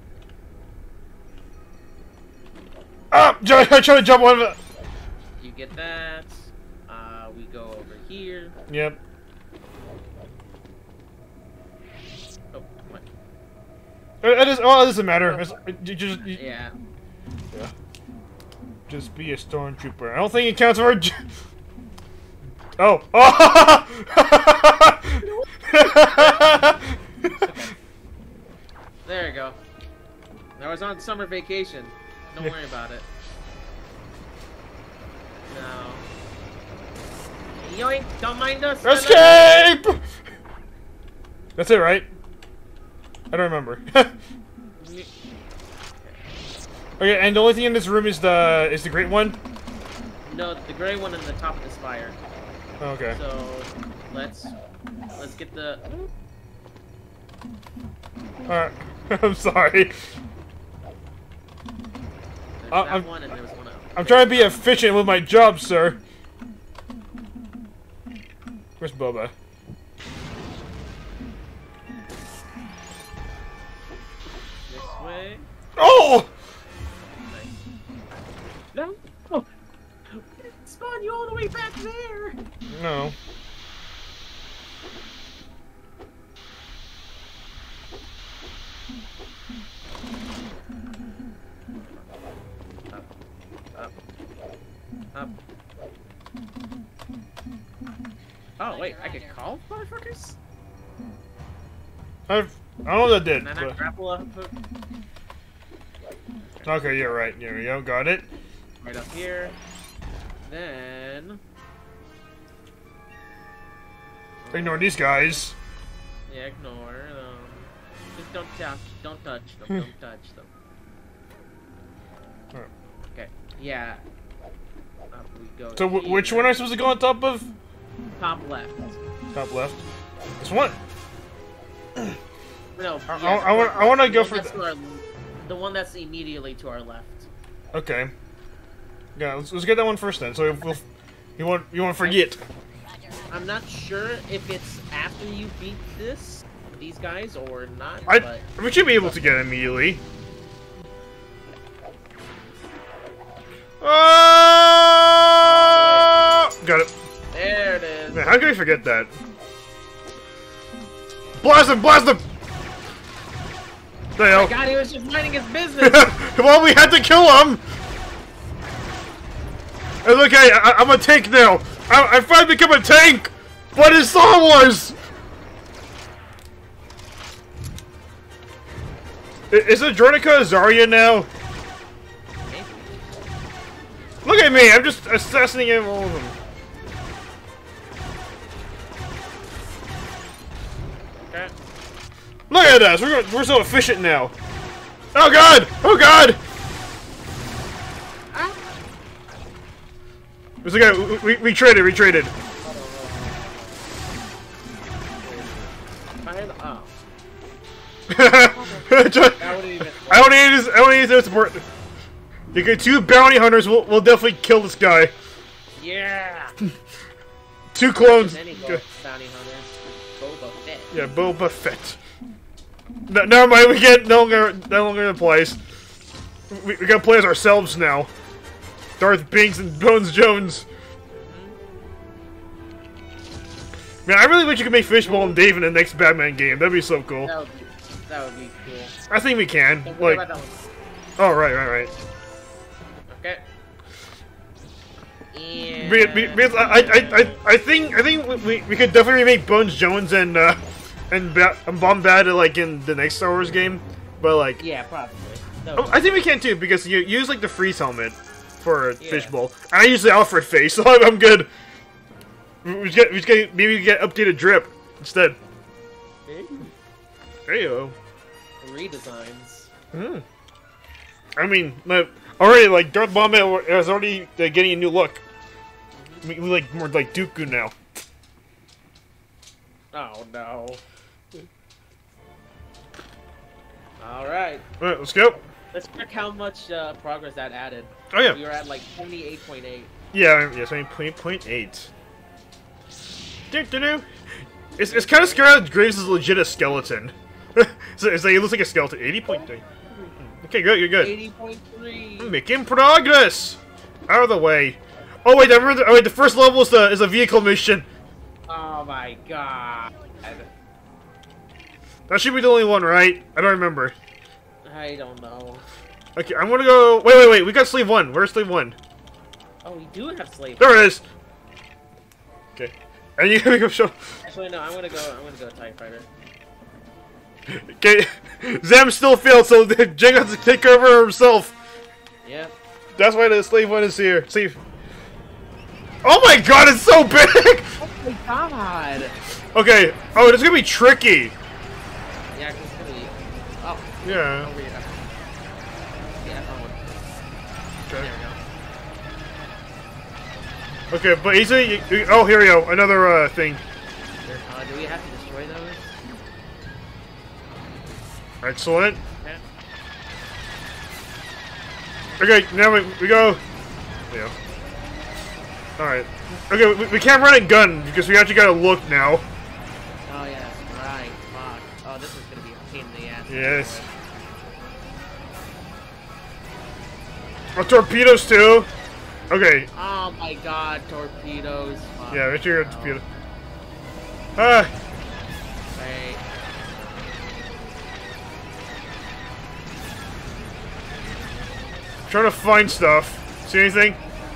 Ah! I tried to jump on it. You get that. We go over here. Yep. Oh, what? It doesn't matter. Yeah. Yeah. Just be a stormtrooper. I don't think it counts for. Oh. Oh! Okay. There you go. I was on summer vacation. Don't worry about it. No. Yoink! Don't mind us! Escape! That's it, right? I don't remember. Okay, and the only thing in this room is the great one? No, the gray one in the top of the spire. Okay. So let's get the... Alright. I'm sorry. There's that one and there's one up. I'm trying to be efficient with my job, sir. Where's Boba? This way. Oh! Nice. No! Oh. It spawned you all the way back there! No. Up. Oh, wait, I can call motherfuckers? I don't know what that did. And then I But... grapple up. Okay, you're right. There we go. Got it. Right up here. Then... Ignore these guys. Yeah, ignore them. Just don't touch them. Don't touch them. Alright. Okay, yeah. Up we go. So which one am I supposed to go on top of? Top left. Top left. This one. No, I want to go for the one that's immediately to our left. Okay. Yeah, let's get that one first then. So you won't forget. I'm not sure if it's after you beat these guys or not. We should be able to get it immediately. Got it. There it is. Man, how could I forget that? Blast him! Blast him! There you Oh go. my god, he was just minding his business! Well, we had to kill him! It's okay, I'm a tank now! I finally become a tank! But in Star Wars! Is it Dronica Zarya now? Look at me, I'm just assassinating all of them. Okay. Look at us, we're so efficient now. Oh god! Oh god! Ah. It's okay, we traded. Hold I don't need his support. You get 2 bounty hunters. We'll definitely kill this guy. Yeah. 2 clones. Bounty hunters. Boba Fett. Yeah, Boba Fett. No, never mind. We get no longer applies. We gotta play as ourselves now. Darth Binks and Bones Jones. Man, I really wish you could make Fishbowl and Dave in the next Batman game. That'd be so cool. That would be cool. I think we can. Don't like, about that one. Oh, right. Okay. And... Because I think we could definitely make Bones Jones and Bombad like in the next Star Wars game, but like yeah, probably. I think we can too because you use like the freeze helmet for Fishbowl, and I use the Alfred face, so I'm good. We just get maybe we get updated drip instead. There you go. Redesigns. I mean, already like Darth Bombay is already getting a new look. We like more like Dooku now. Oh no. Alright. Alright, let's go. Let's check how much progress that added. Oh yeah. We were at like 28.8. Yeah, 28.8. It's kind of scary that Graves is legit a skeleton. So it's like, it looks like a skeleton. 80.3. Okay, good, you're good. 80.3. Making progress! Out of the way. Oh wait, the first level is a vehicle mission. Oh my god. That should be the only one, right? I don't remember. I don't know. Okay, I'm gonna go... Wait, we got Slave 1. Where's Slave 1? Oh, we do have Slave 1. There it is! Okay. And you gotta go show... Actually, no, I'm gonna go TIE Fighter. Okay, Zam still failed, so Jang has to take over himself. Yep. That's why the Slave 1 is here. See... Oh my god, it's so big! Oh my god! Okay, oh, it's gonna be tricky. Yeah, it's gonna be... Oh. Yeah. Oh, yeah. Yeah, I found one. Okay. There we go. Okay, but easy. Oh, here we go. Another thing. Do we have to destroy those? Excellent. Okay, now we go. Yeah. All right. Okay, we can't run a gun because we actually gotta look now. Oh yeah, that's right. Fuck. Oh, this is gonna be a pain in the ass. Yes. Oh, torpedoes too. Okay. Oh my god, torpedoes. Fuck. Yeah, make sure you're torpedo. Ah. Wait. Trying to find stuff. See anything?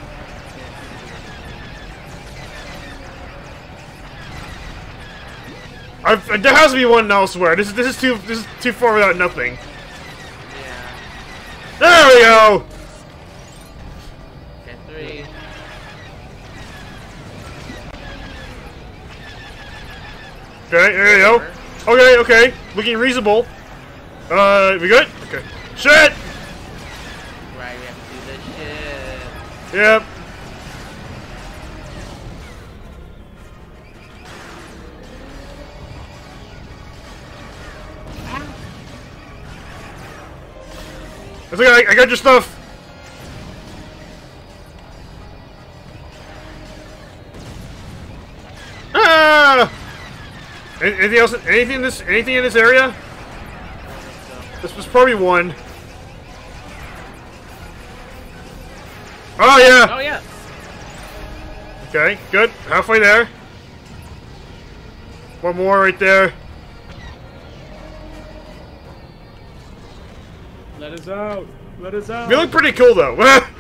There has to be one elsewhere. This is too far without nothing. Yeah. There we go. Okay, 3. Okay, there you go. Okay. Looking reasonable. We good? Okay. Shit! Right, we have to do this shit. Yep. It's okay, I got your stuff. Ah! Anything else? Anything in this area? This was probably one. Oh yeah. Oh yeah. Okay, good. Halfway there. One more right there. Let us out. Let us out. You look pretty cool though.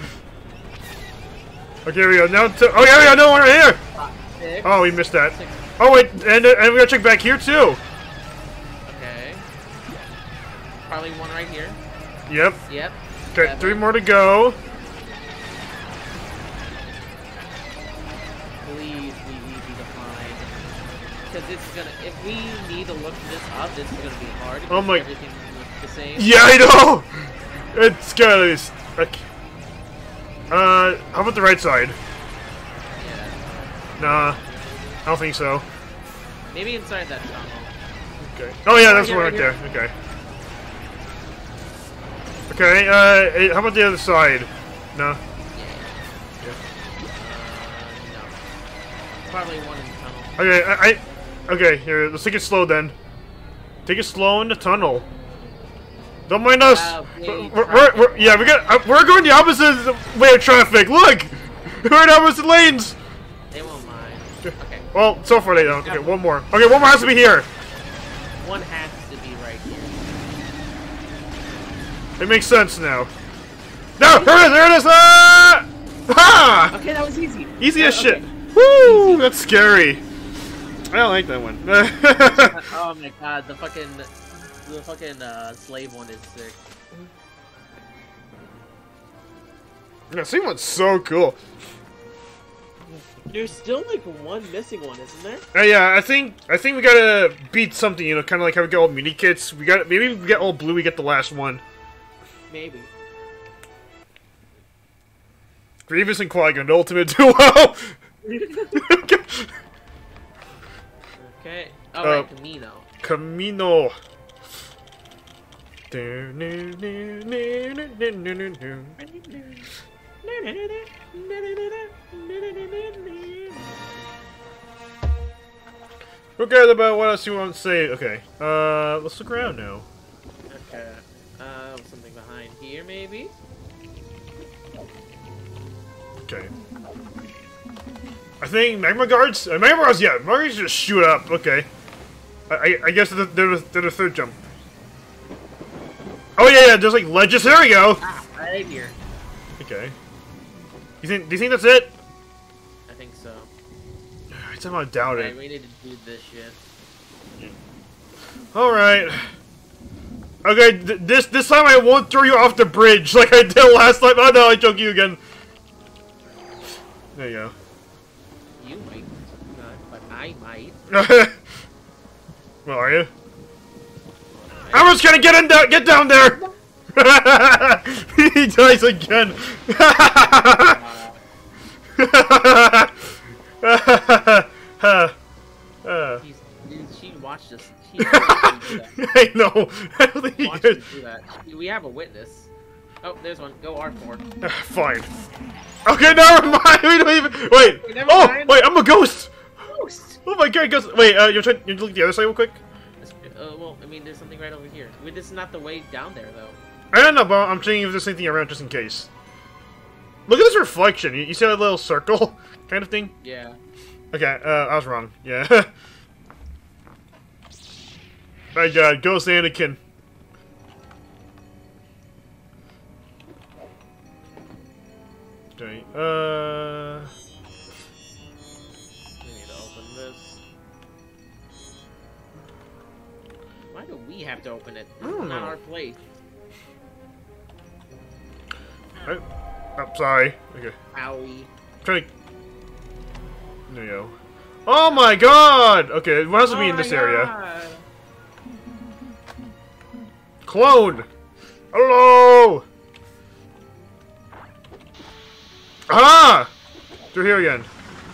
Okay, here we go. Now to, oh yeah, no one right here. 6. Oh, we missed that. 6. Oh wait, and we gotta check back here too. Okay. Probably one right here. Yep. Yep. Okay, 7. 3 more to go. Please be easy to find. Because it's gonna, if we need to look this up, this is gonna be hard. Oh my. Everything looks the same. Yeah, I know. It's gotta be. Okay. How about the right side? Yeah. Nah, I don't think so. Maybe inside that tunnel. Okay. Oh yeah, that's one right there. Okay. Okay, how about the other side? No? No. Probably one in the tunnel. Okay, okay, here, let's take it slow then. Take it slow in the tunnel. Don't mind us. Yeah, we're going the opposite way of traffic. Look! We're in opposite lanes! They won't mind. Okay. Well, so far they don't. Okay, one more. Okay, one more has to be here. One has to be right here. It makes sense now. No! There it is! Ah! Ha! Okay, that was easy. Easy as shit. Woo! That's scary. I don't like that one. Oh my god, the fucking slave one is sick. Yeah, slave one's so cool. There's still like one missing one, isn't there? Yeah, I think we gotta beat something. You know, kind of like how we get all mini kits. Maybe we get all blue. We get the last one. Maybe. Grievous and Qui-Gon, the ultimate duo. Okay. Alright, Camino. Camino. Forget about what else you want to say. Okay. Let's look around now. Okay. Something behind here, maybe? Okay. I think magma guards? Magma guards, yeah. Magma guards just shoot up. Okay. I guess they're the third jump. Oh yeah, there's like ledges. There we go. Ah, right here. Okay. Do you think that's it? I think so. I somehow doubt it. We need to do this shit. All right. Okay, this time I won't throw you off the bridge like I did last time. Oh no, I choked you again. There you go. You might not, but I might. Well, are you? I'm just gonna get down there! He dies again! She watched us. I know. I don't think he do that. We have a witness. Oh, there's one. Go R4. Fine. Okay, never mind. We don't even. Wait. Wait. I'm a ghost. Ghost. Oh my god, ghost. Wait. You're trying. You look the other side real quick. Well, I mean, there's something right over here. This is not the way down there, though. I don't know, but I'm checking if there's anything around just in case. Look at this reflection. You see that little circle kind of thing? Yeah. Okay. I was wrong. Yeah. My god, Ghost Anakin. Okay, We need to open this. Why do we have to open it? This is not our place. I'm sorry. Okay. Owie. Trying to... There you go. Oh my god! Okay, it has to be in this area. Clone! Hello! Ah! They're here again.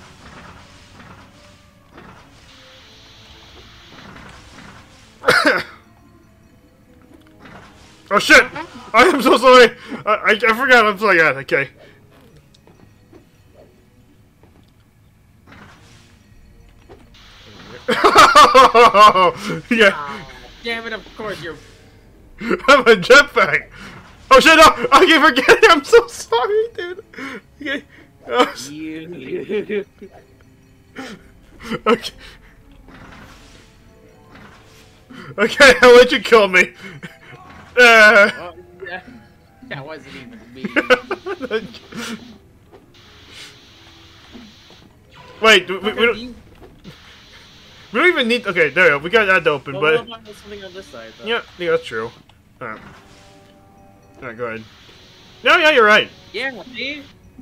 Oh shit! I am so sorry! I forgot, I'm sorry, yeah, okay. Yeah. Oh, damn it, of course you're... I'm a jetpack! Oh shit, no! I keep forgetting! I'm so sorry, dude! Okay. Oh, You... okay. Okay, I'll let you kill me. Oh, yeah. That wasn't even me. Wait, we don't even need. Okay, there we go. We got that open, well, but what about something on this side, though? yeah, that's true. Alright, go ahead. No, yeah, you're right. Yeah, see?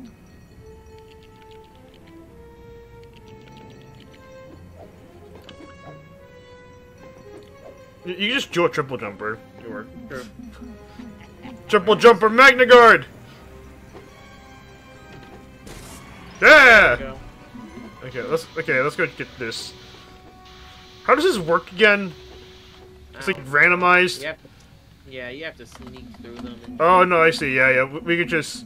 You just do a triple jumper. It work. True. Triple jumper, Magna Guard. Yeah. Okay, let's go get this. How does this work again? It's like randomized. Yeah, you have to sneak through them. And oh no, I see. Yeah, yeah. We could just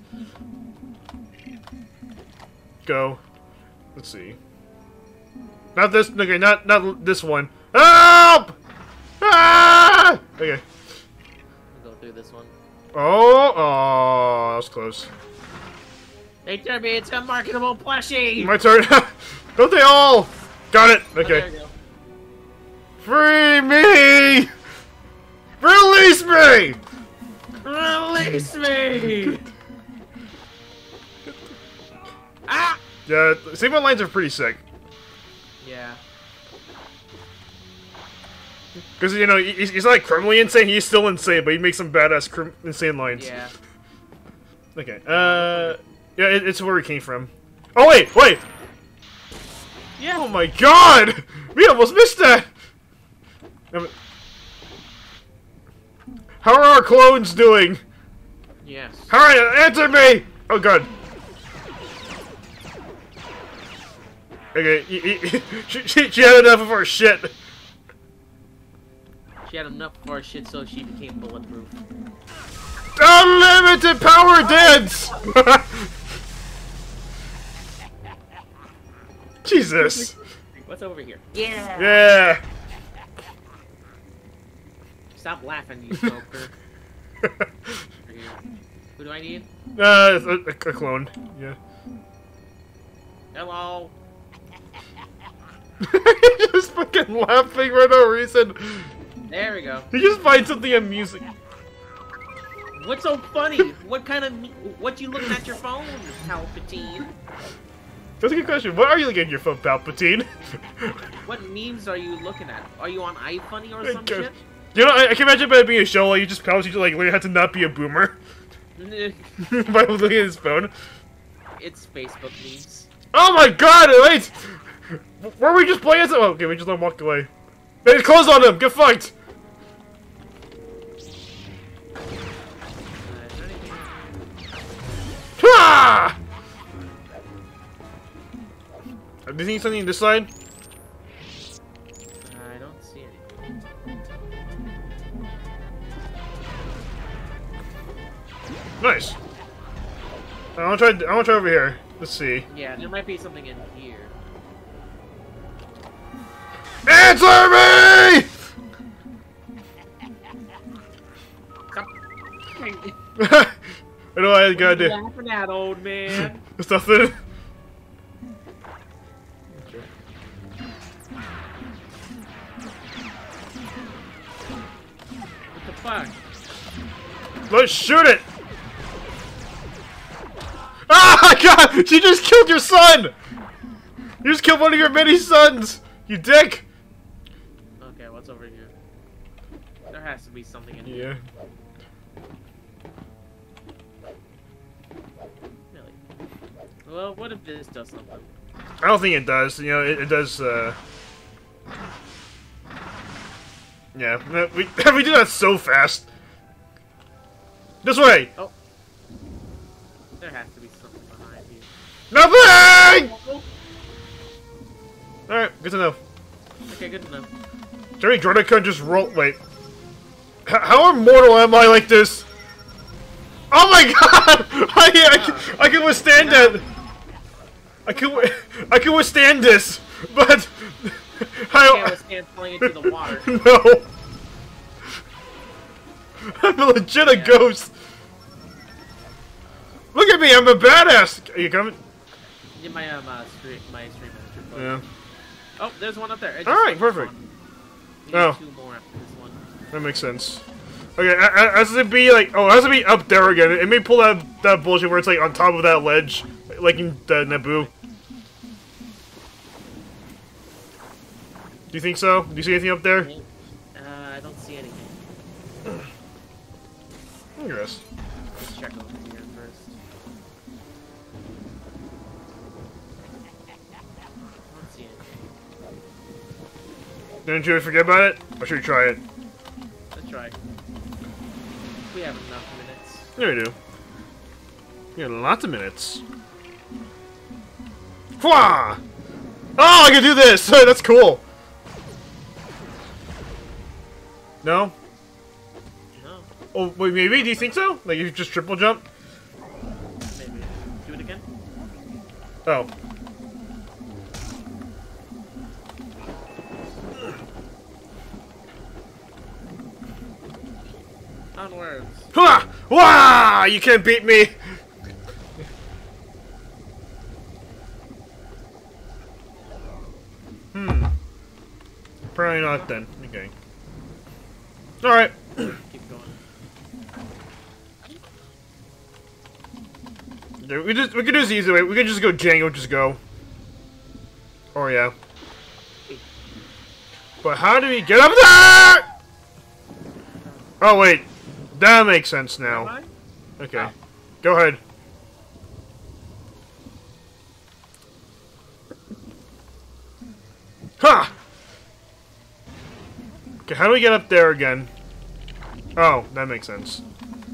go. Let's see. Not this. Okay, not this one. Help! Ah! Okay. I'll go through this one. Oh, that was close. They turned me into a marketable plushie! My turn. Don't they all? Got it. Oh, Okay. there you go. Free me! Release me! Release me! Ah! Yeah, Sigma lines are pretty sick. Yeah. Because, you know, he's not like criminally insane, he's still insane, but he makes some badass insane lines. Yeah. Okay, yeah, it's where we came from. Oh, wait! Yeah. Oh my god! We almost missed that! How are our clones doing? Yes. Alright, answer me! Oh god. Okay, she had enough of our shit. She had enough of our shit, so she became bulletproof. Unlimited power dance! Jesus. What's over here? Yeah! Yeah. Stop laughing, you smoker. Who do I need? A clone. Yeah. Hello? Just fucking laughing for no reason. There we go. You just find something amusing. What's so funny? What you looking at your phone, Palpatine? That's a good question. What are you looking at your phone, Palpatine? What memes are you looking at? Are you on iFunny or some shit? You know, I can imagine it being a show like you just Palpatine like learn how to not be a boomer by looking at his phone. It's Facebook memes. Oh my god! Wait, were we just playing? Oh, okay, we just let him walk away. Hey, close on him. Get fucked. Ah! Do you think something on this side? I don't see anything. Nice. I want to try over here. Let's see. Yeah, there might be something in here. Answer me! Stop. I know I gotta do. What are you laughing at, old man? There's nothing. What the fuck? Let's shoot it! Ah, God! She just killed your son! You just killed one of your many sons! You dick! Okay, what's over here? There has to be something in here. Yeah. Really? Well, what if this does something? I don't think it does. You know, it does, Yeah, we do that so fast. This way! Oh. There has to be something behind you. Nothing! Alright, good to know. Okay, good to know. Jerry Dronica just roll. Wait. How immortal am I like this? Oh my god! I can withstand that! I can withstand this! But. I can't withstand falling into the water. No! I'm a legit ghost! Look at me, I'm a badass! Are you coming? Yeah, my stream master. Yeah. Oh, there's one up there. Alright, perfect. We need 2 more after this one. That makes sense. Okay, has to be like, oh, it has to be up there again. It may pull that bullshit where it's like on top of that ledge, like in Naboo. Do you think so? Do you see anything up there? I don't see anything. Yes. Let's check over here first. I don't see anything. Didn't you forget about it? Or should we try it? Let's try. We have enough minutes. Yeah, we do. We got lots of minutes. Hwah! Oh, I can do this! That's cool! No? No. Oh, wait, maybe? Do you think so? Like, you just triple jump? Maybe. Do it again? Oh. Onwards. Ha! Wah! You can't beat me! Probably not then. Okay. Alright. Keep going. Yeah, we can do this easy way. We can just go Django, just go. Oh yeah. But how do we get up there? Oh wait. That makes sense now. Okay. Oh. Go ahead. Ha! Okay, how do we get up there again? Oh, that makes sense.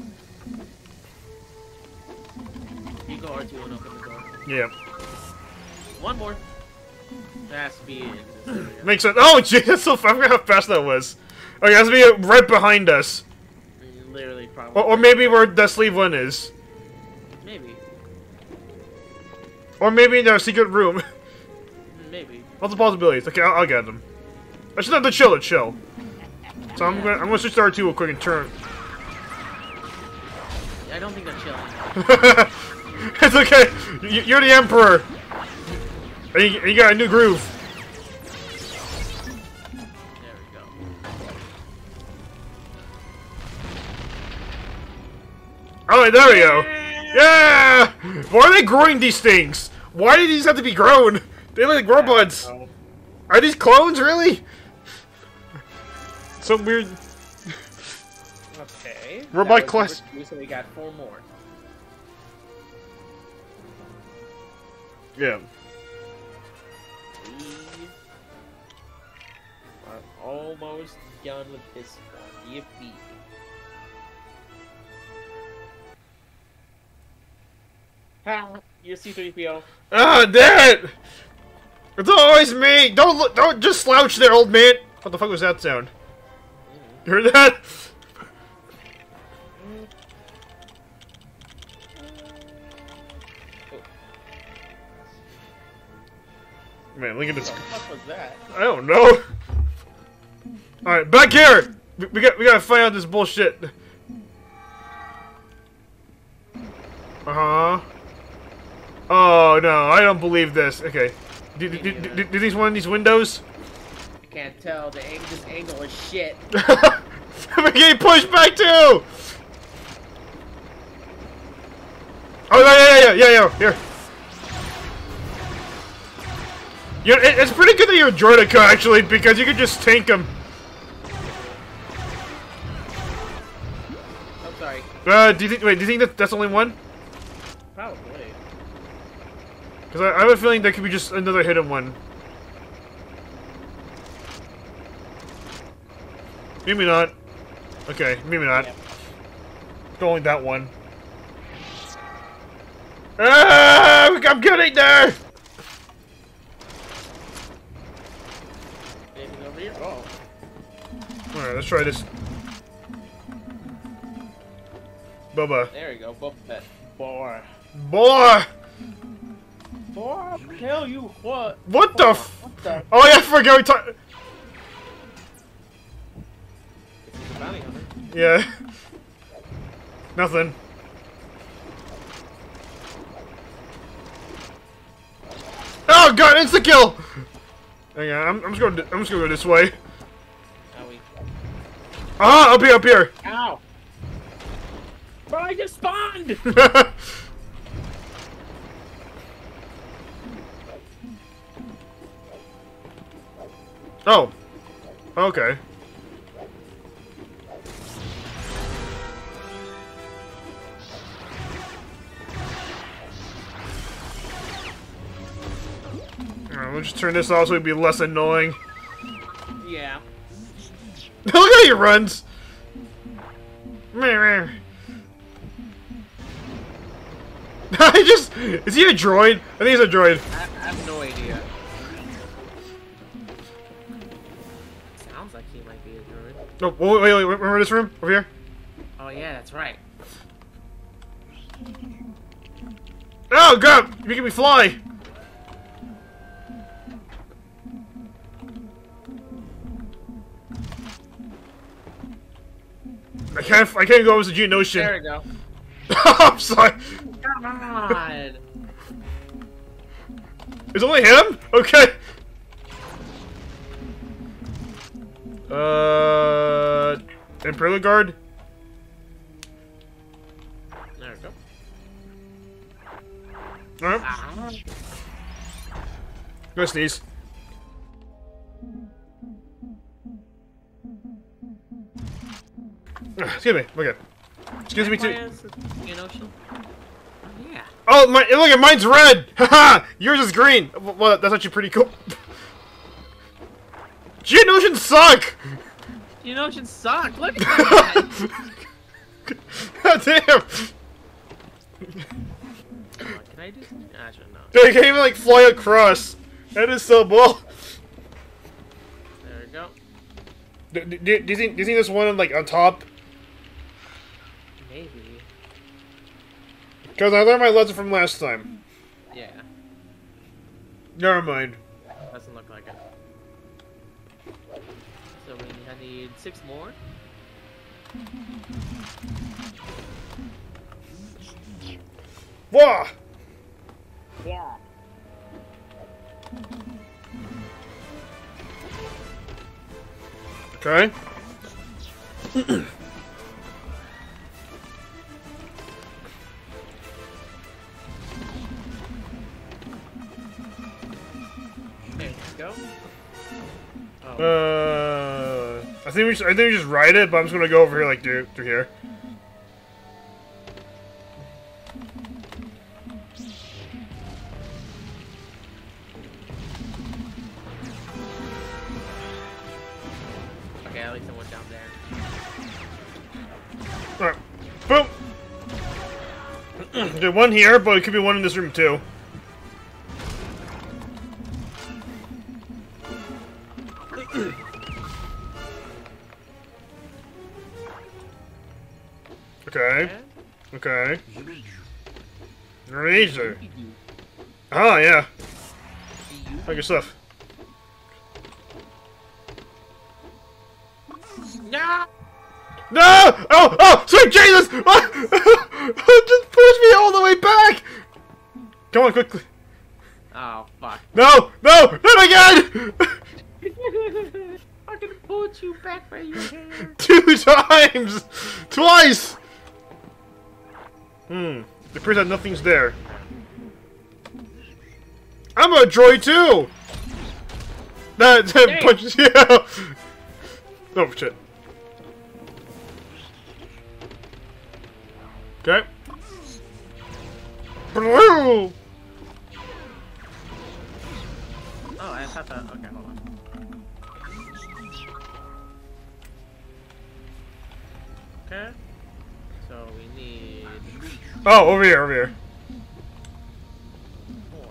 You go R2 and open the door. Yeah. One more. That has to be in this area. Makes sense. Oh, gee, that's so fast. I forgot how fast that was. Okay, it has to be right behind us. Literally, probably. Or maybe where the sleeve one is. Maybe. Or maybe in their secret room. Maybe. Lots of possibilities. Okay, I'll get them. I should have to chill. So I'm gonna switch to R2 real quick and turn. I don't think they're chilling. It's okay. You're the emperor. And you got a new groove. There we go. Oh, there we go. Yeah! Why are they growing these things? Why do these have to be grown? They look like robots. Are these clones, really? So weird. Okay. Robot That was class. number 2, so we got 4 more. Yeah. We are almost done with this one. Yippee. Ha! You're C-3PO. Ah, damn it! It's always me! Don't just slouch there, old man! What the fuck was that sound? You heard that? Man, look at this. What the fuck was that? I don't know. Alright, back here! We gotta find out this bullshit. Uh-huh. Oh no, I don't believe this. Okay. Do these one of these windows? I can't tell. This angle is shit. We're getting pushed back too! Oh yeah, here. Yeah, it's pretty good that you're a Droidica actually, because you can just tank them. I'm sorry. Do you think that's only one? Probably. Because I have a feeling there could be just another hidden one. Maybe not. Okay, maybe not. Yeah. Only that one. Ah, I'm getting there! Anything over here? Oh. Alright, let's try this. Bubba. There we go. Boba Fett. Boy. Boy! Boy, tell you what. What the f- What the? Oh yeah, I forgot we talked- It's a bounty hunter. Yeah. Nothing. Oh god, insta kill! Hang on, I'm just gonna go this way. Owie. Ah, up here. Ow! Bro, I just spawned! Oh. Okay. Alright, we'll just turn this off so it'd be less annoying. Yeah. Look how he runs! I just... Is he a droid? I think he's a droid. I have no idea. Sounds like he might be a droid. No, wait, remember this room? Over here? Oh yeah, that's right. Oh, God! You're making me fly! I can't go over the Geonosian. There we go. I'm sorry. Come on. It's only him? Okay. Imperial Guard? There we go. Alright. Ah. Go sneeze. Excuse me. Okay. Excuse me too. Yeah. Oh, look at mine's red. Haha. Yours is green. Well, that's actually pretty cool. Geonosians suck. Geonosians suck. Look at that. God damn. Can I do something? Actually, no. They can't even like fly across. That is so bull. There we go. Do you think this one like on top? Maybe. Because I learned my lesson from last time. Yeah. Never mind. Doesn't look like it. So I need 6 more. Wah! Yeah. Okay. There we go. I think we just ride it, but I'm just gonna go over here like through here. Okay, at least I went down there. Alright. Boom! Okay, one here, but it could be one in this room too. Okay. Okay. Razor. Oh, yeah. Like your stuff. No! No! Oh! Sweet Jesus! Just push me all the way back! Come on, quickly. Oh, fuck. No! No! Not again! I can pull you back by your hair. 2 times! Twice! The proof that nothing's there. I'm a droid too! That punches you out! Oh shit. Okay. Oh, I thought that. Okay, hold on. Okay. So we need Oh, over here. 4.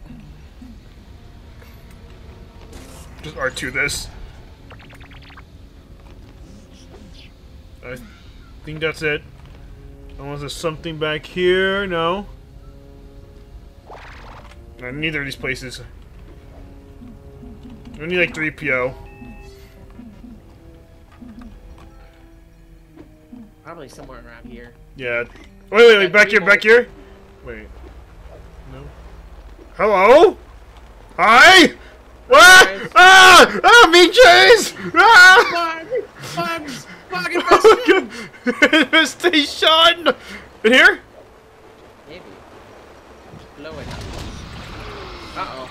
Just R2 this. I think that's it. Unless there's something back here. No. Neither of these places. We need like 3PO. Probably somewhere around here. Yeah. Wait, back here. Wait. No. Hello? Hi? What? Ah! Ah, meat cheese! Ah! Bugs! Bug Infestation! In here? Maybe. Blow it up. Uh-oh.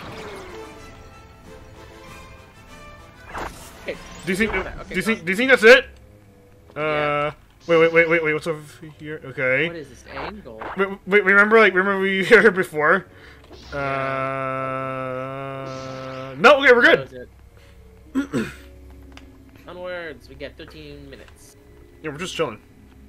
Okay. Do you think? Okay, Do you think that's it? Yeah. Wait. What's over here? Okay. What is this angle? Wait. Remember we were here before? No. Okay, we're good. That was it. Onwards. We get 13 minutes. Yeah, we're just chilling.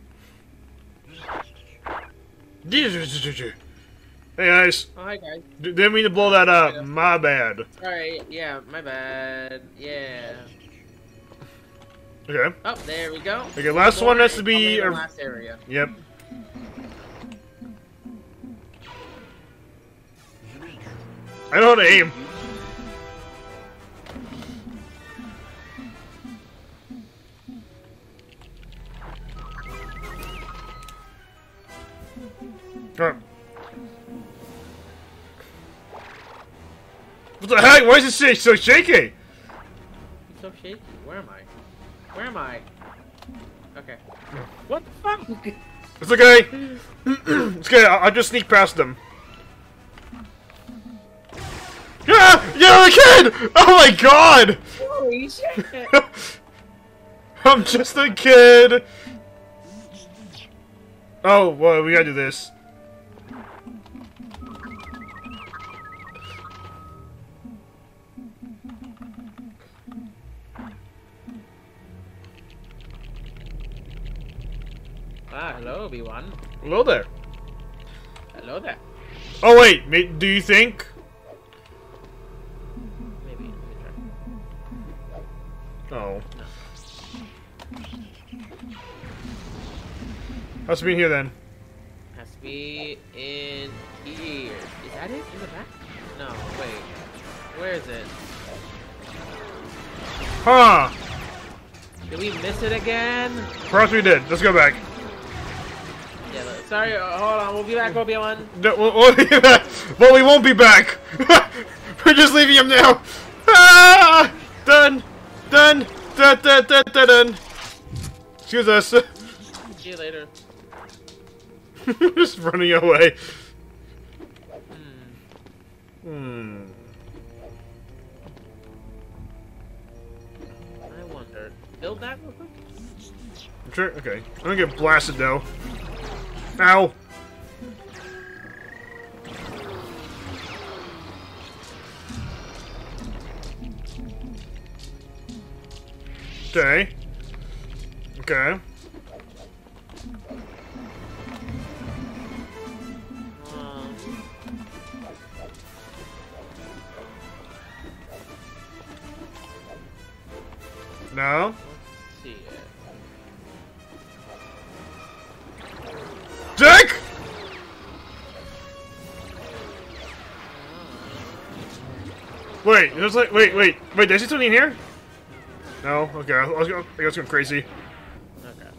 Hey guys. Oh, hi guys. Didn't mean to blow that up. My bad. Sorry. Yeah, my bad. Yeah. Okay. Oh, there we go. Okay, last one has to be... the last area. Yep. I know how to aim. What the heck? Why is it so shaky? It's so shaky. Where am I? Where am I? Okay. What the fuck? It's okay. It's okay. I'll just sneak past them. Yeah! You're a kid! Oh my god! Holy shit! I'm just a kid! Oh, well, we gotta do this. Ah, hello, Obi-Wan. Hello there. Hello there. Oh wait, do you think? Maybe. Let me try. Oh. Has to be in here then. Has to be in here. Is that it? In the back? No, wait. Where is it? Huh. Did we miss it again? Perhaps we did. Let's go back. Yeah, sorry, hold on. We'll be back, Obi-Wan. We'll be back. Well, we won't be back. We're just leaving him now. Ah! Done. Done. Dun, dun, dun, dun, dun. Excuse us. See you later. Just running away. Hmm. I wonder. Build that real quick? Sure. Okay. I'm gonna get blasted though. Ow. Okay. Okay. No. Let's see it. Dick! Wait, there's like, wait, did I see something in here? No? Okay, I was going crazy. Okay.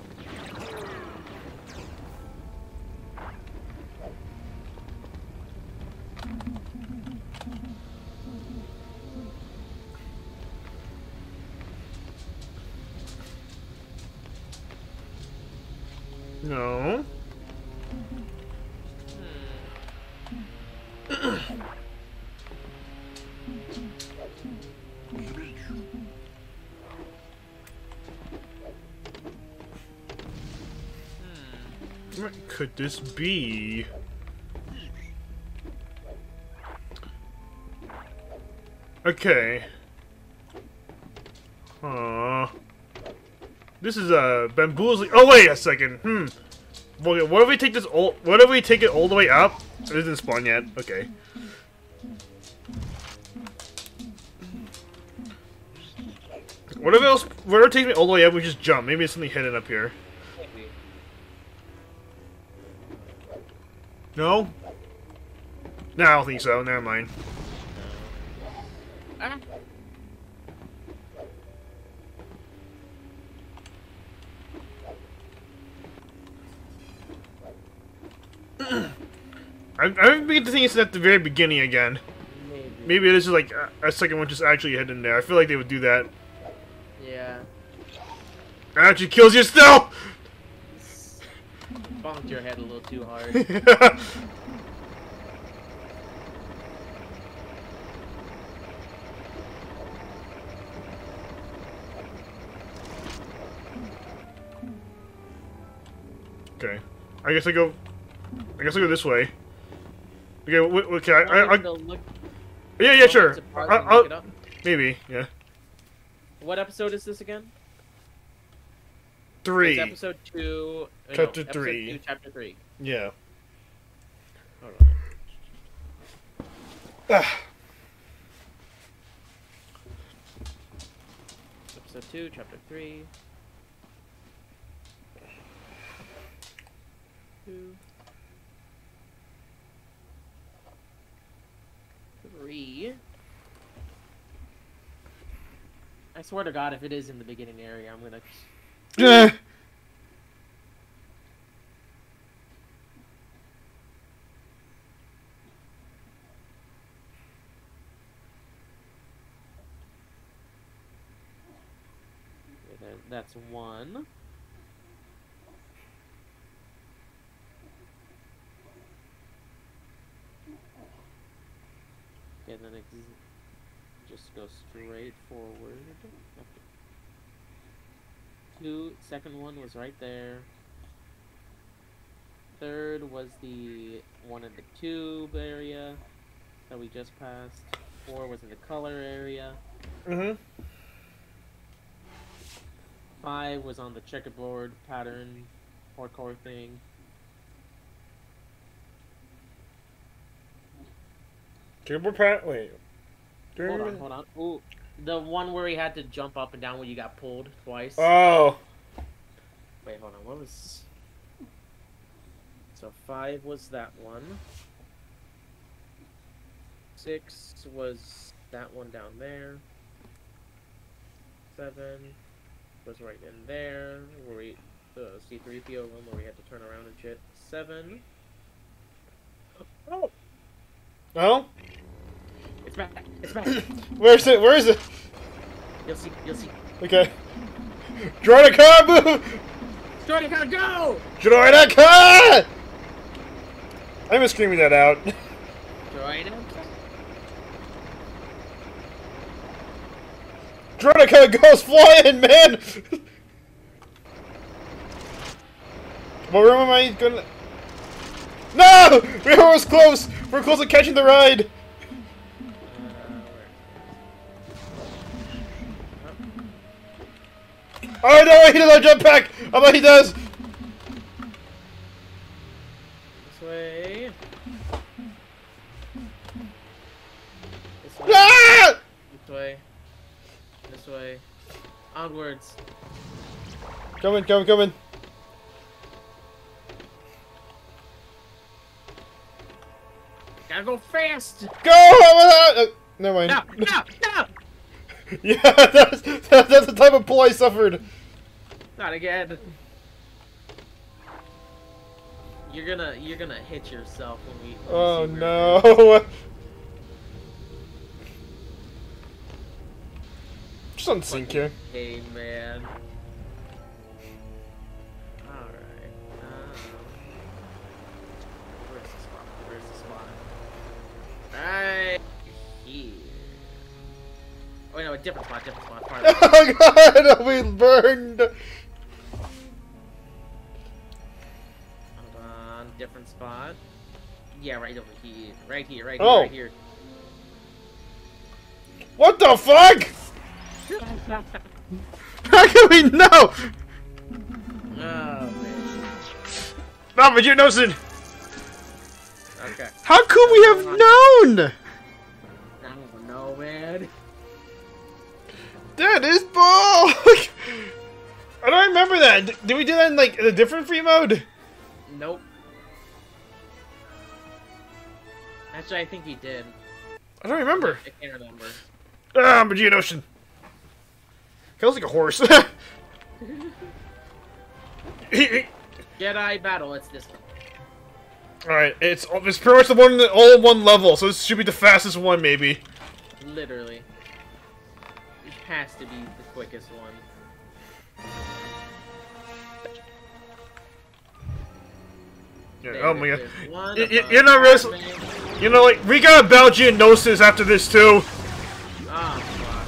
No. What could this be? Okay. This is bamboozling. Oh wait a second. Well, what if we take this all? What if we take it all the way up? It doesn't spawn yet. Okay. What if else? What if it takes me all the way up? We just jump. Maybe it's something hidden up here. No? No, I don't think so. Never mind. I'm beginning to think it's at the very beginning again. Maybe this is like a second one just actually hidden there. I feel like they would do that. Yeah. It actually kills you still! Bonked your head a little too hard. Okay. I guess I go this way. Okay, okay, yeah, sure. Maybe, yeah. What episode is this again? 3. It's episode 2. Chapter no, 3. Episode 2, chapter 3. Yeah. Hold on. Episode 2, chapter 3. 2, 3. I swear to God, if it is in the beginning area, I'm gonna. Yeah. That's 1. Okay, then just go straight forward. Okay. 2, second one was right there. Third was the one in the tube area that we just passed. 4 was in the color area. Mm-hmm. 5 was on the checkerboard pattern hardcore thing. Checkerboard pat. Wait. Hold on. Ooh, the one where he had to jump up and down when you got pulled twice. Oh. Wait, hold on. What was? So 5 was that one. 6 was that one down there. 7 was right in there, where we the C3PO room where we had to turn around and shit. 7. Oh. Oh. It's back. It's back. Where is it? Where is it? You'll see. You'll see. Okay. Droideka, move! Droideka, go! Droideka! I'm just screaming that out. Droideka. Droideka goes flying, man! What room am I gonna... No! We were almost close! We're close to catching the ride! Oh no, he does not jetpack! I bet he does! This way. This way. Ah! This way. This way. Onwards. Coming, coming, coming. Gotta go fast! Go! Never mind. No! No! No! Yeah, that's the type of pull I suffered. Not again. You're gonna hit yourself when we. Oh no! Just unsync here. Hey man. All right. Where's the spot? Where's the spot? Right here. Oh wait, no, a different spot. Different spot. Farther. Oh god, we burned. Hold on, different spot. Yeah, right over here. Right here. Right here. Oh. Right here. What the fuck? How can we know? Oh man. No, but you know, Sid. Okay. How could we have known? I don't know, man. That is bull. I don't remember that. Did we do that in like a different free mode? Nope. Actually, I think he did. I don't remember. I can't remember. Ah, but you know, He looks like a horse. Jedi battle. It's this one. Alright, it's pretty much the one all in one level, so this should be the fastest one, maybe. Literally. It has to be the quickest one. Yeah, There, oh my god. there's one You're not really... You know, like, we got a Belgian Gnosis after this, too. Ah,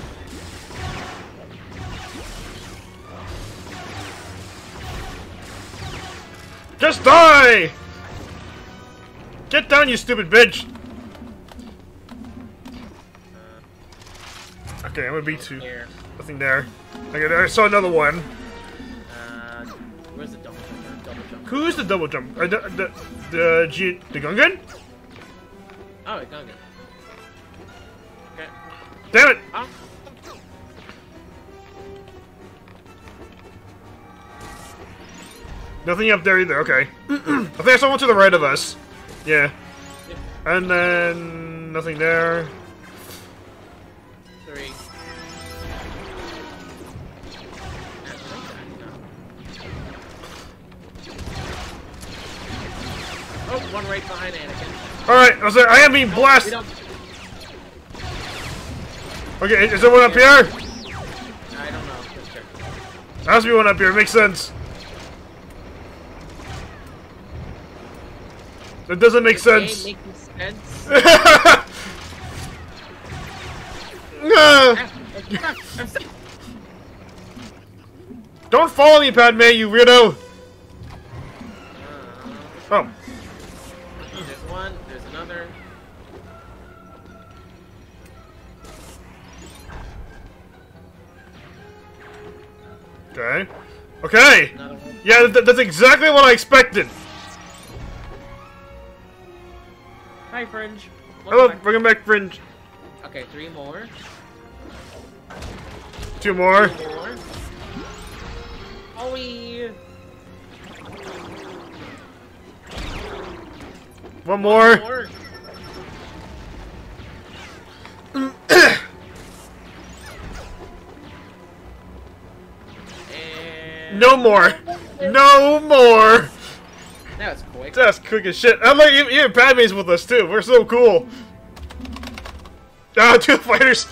fuck. Just die! Get down, you stupid bitch! Okay, I'm gonna beat two. Here. Nothing there. Okay, I saw another one. Where's the double jump? Double jump. Who's the double jump? The Gungan? Oh, it Gungan. Okay. Damn it! Ah. Nothing up there either, okay. I think there's someone to the right of us. Yeah. And then... nothing there. 3. Oh, one right behind Anakin. Alright, I am being blasted! Okay, is there one up here? I don't know. Let's check. There has to be one up here, makes sense. That doesn't make sense. Game making sense. Don't follow me, Padme, you weirdo! Oh. There's one, there's another. Okay. Okay! Another one. Yeah, that's exactly what I expected! Hi, Fringe. Hello, Welcome back. bring him back, Fringe. Okay, 3 more. 2 more. 2 more. Oh, One more. more. And No more. No more. that was quick. That's quick as shit. I'm like, even Padme's with us too. We're so cool. Ah, 2 fighters.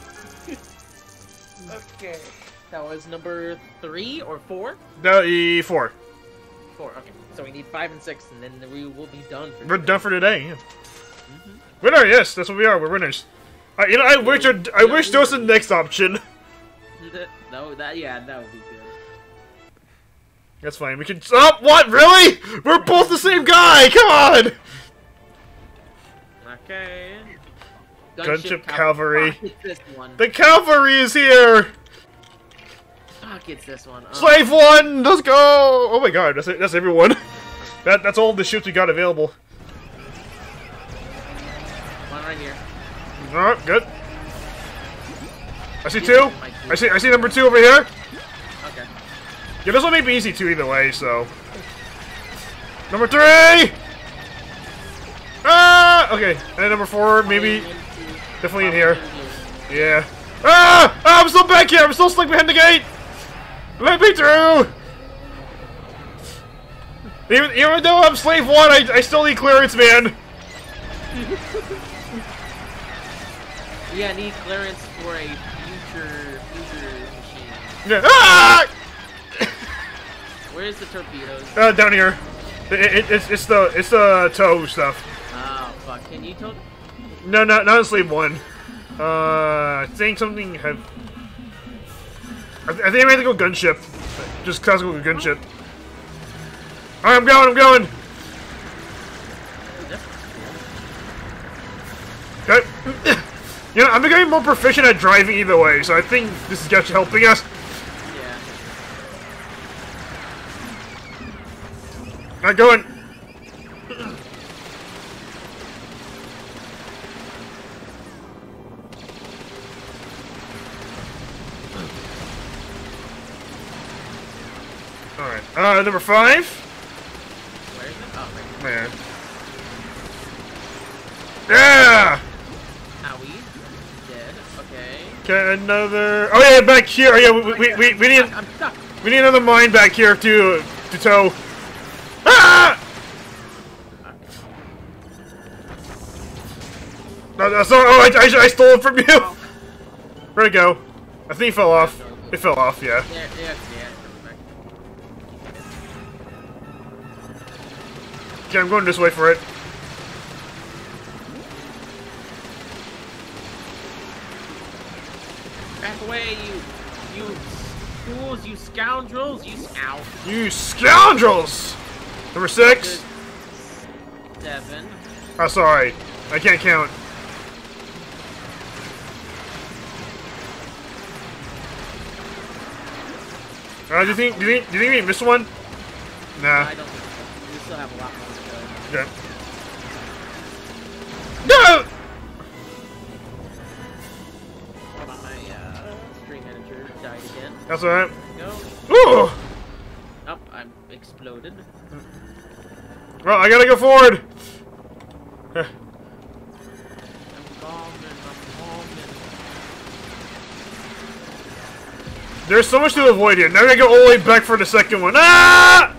Okay. That was number 3 or 4? No, 4. 4. Okay. So we need 5 and 6, and then we will be done. We're done for today. Yeah. Winner, yes, that's what we are. We're winners. You know, I wish there was a next option. No, that would be good. That's fine. We can. Oh, what? Really? We're both the same guy. Come on. Okay. Gunship Cavalry. Fuck, it's this one. The cavalry is here. Fuck, it's this one. Slave 1, let's go! Oh my god, that's everyone. That's all the ships we got available. One right here. Alright, good. I see 2. I see number 2 over here. Okay. Yeah, this one may be easy too either way, so. Number 3! Ah! Okay, and number 4, maybe. Definitely in here. Yeah. Ah! Ah! I'm still back here! I'm still stuck behind the gate! Let me through! Even though I'm Slave 1, I still need clearance, man! Yeah, I need clearance for a future machine. Yeah. Ah! Where's the torpedoes? Down here. It's the tow stuff. Oh, fuck. Can you tow? No, not in Slave 1. I think something had... I think I might have to go gunship. Just classical gunship. Alright, I'm going! Okay. You know, I'm becoming more proficient at driving either way, so I think this is actually helping us. Yeah. Alright, going. Alright, number 5. Where is it? Oh, right. Man. Yeah! Owie. Dead. Okay. Okay, another... Oh yeah, back here! Oh, yeah, we need... I'm stuck. We need another mine back here to tow. Ah! No, that's not... Oh, I stole it from you! Where'd it go? I think it fell off. It fell off, yeah. Yeah. Okay, I'm going this way for it. Back away, you fools, you scoundrels, you ow. You scoundrels! Number 6. 7. Oh, sorry. I can't count. Do you think we missed one? Nah. I don't think so. We still have a lot more to go. Okay. No! Hold on, my stream manager died again. That's alright. Go. Ooh! Oh, it exploded. Well, I gotta go forward! I'm bombing. There's so much to avoid here. Now I gotta go all the way back for the second one. Ah!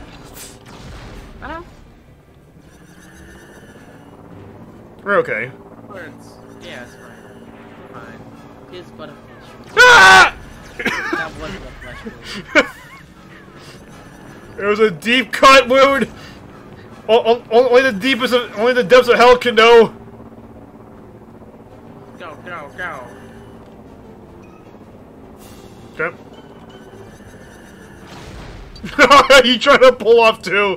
We're okay. Words. Yeah, it's fine. We're fine. His but a flesh. Ah! That wasn't a flesh wound. It was a deep cut wound. Only the depths of hell can know. Go. Okay. You trying to pull off too?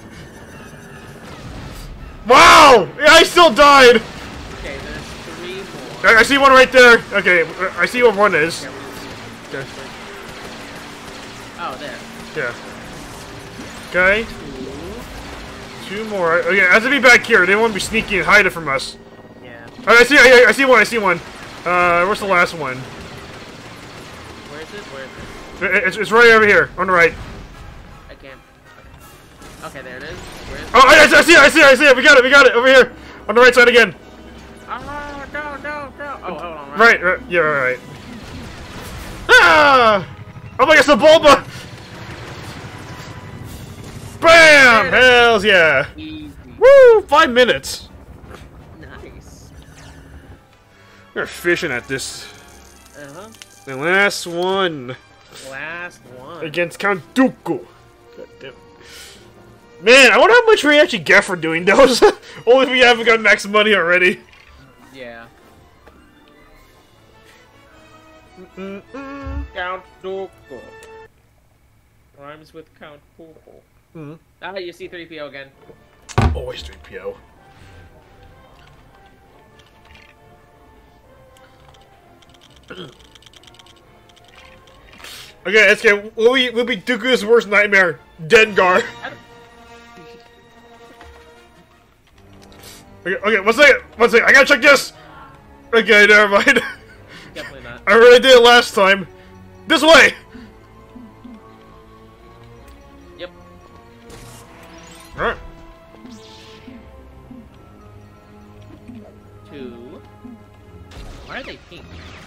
Wow! Yeah, I still died. Okay, there's 3 more. I see one right there. Okay, I see what one is. Okay. Oh, there. Yeah. Okay. 2 more. Okay, it has to be back here. They won't be sneaky and hide it from us. Yeah. I see one. Where's the last one? Where is it? It's right over here, on the right. I can't. Okay, there it is. Where is it? Oh, I see it. We got it, over here. On the right side again. Oh, go. Oh, hold on. Right. Yeah, right. Ah! Oh my gosh, the Bulba! Bam! Hells yeah! Easy. Woo! 5 minutes. Nice. We're fishing at this. Uh-huh. The last one. Last one. Against Count Dooku. God damn. Man, I wonder how much we actually get for doing those. Only if we haven't got max money already. Yeah. Count Dooku. Rhymes with Count Dooku. Ah, you see 3PO again. Always 3PO. Okay, let's get. We'll be Dooku's worst nightmare. Dengar. Okay, one second. I gotta check this. Okay, never mind. Definitely not. I already did it last time. This way. Yep. All right. 2. Why are they pink?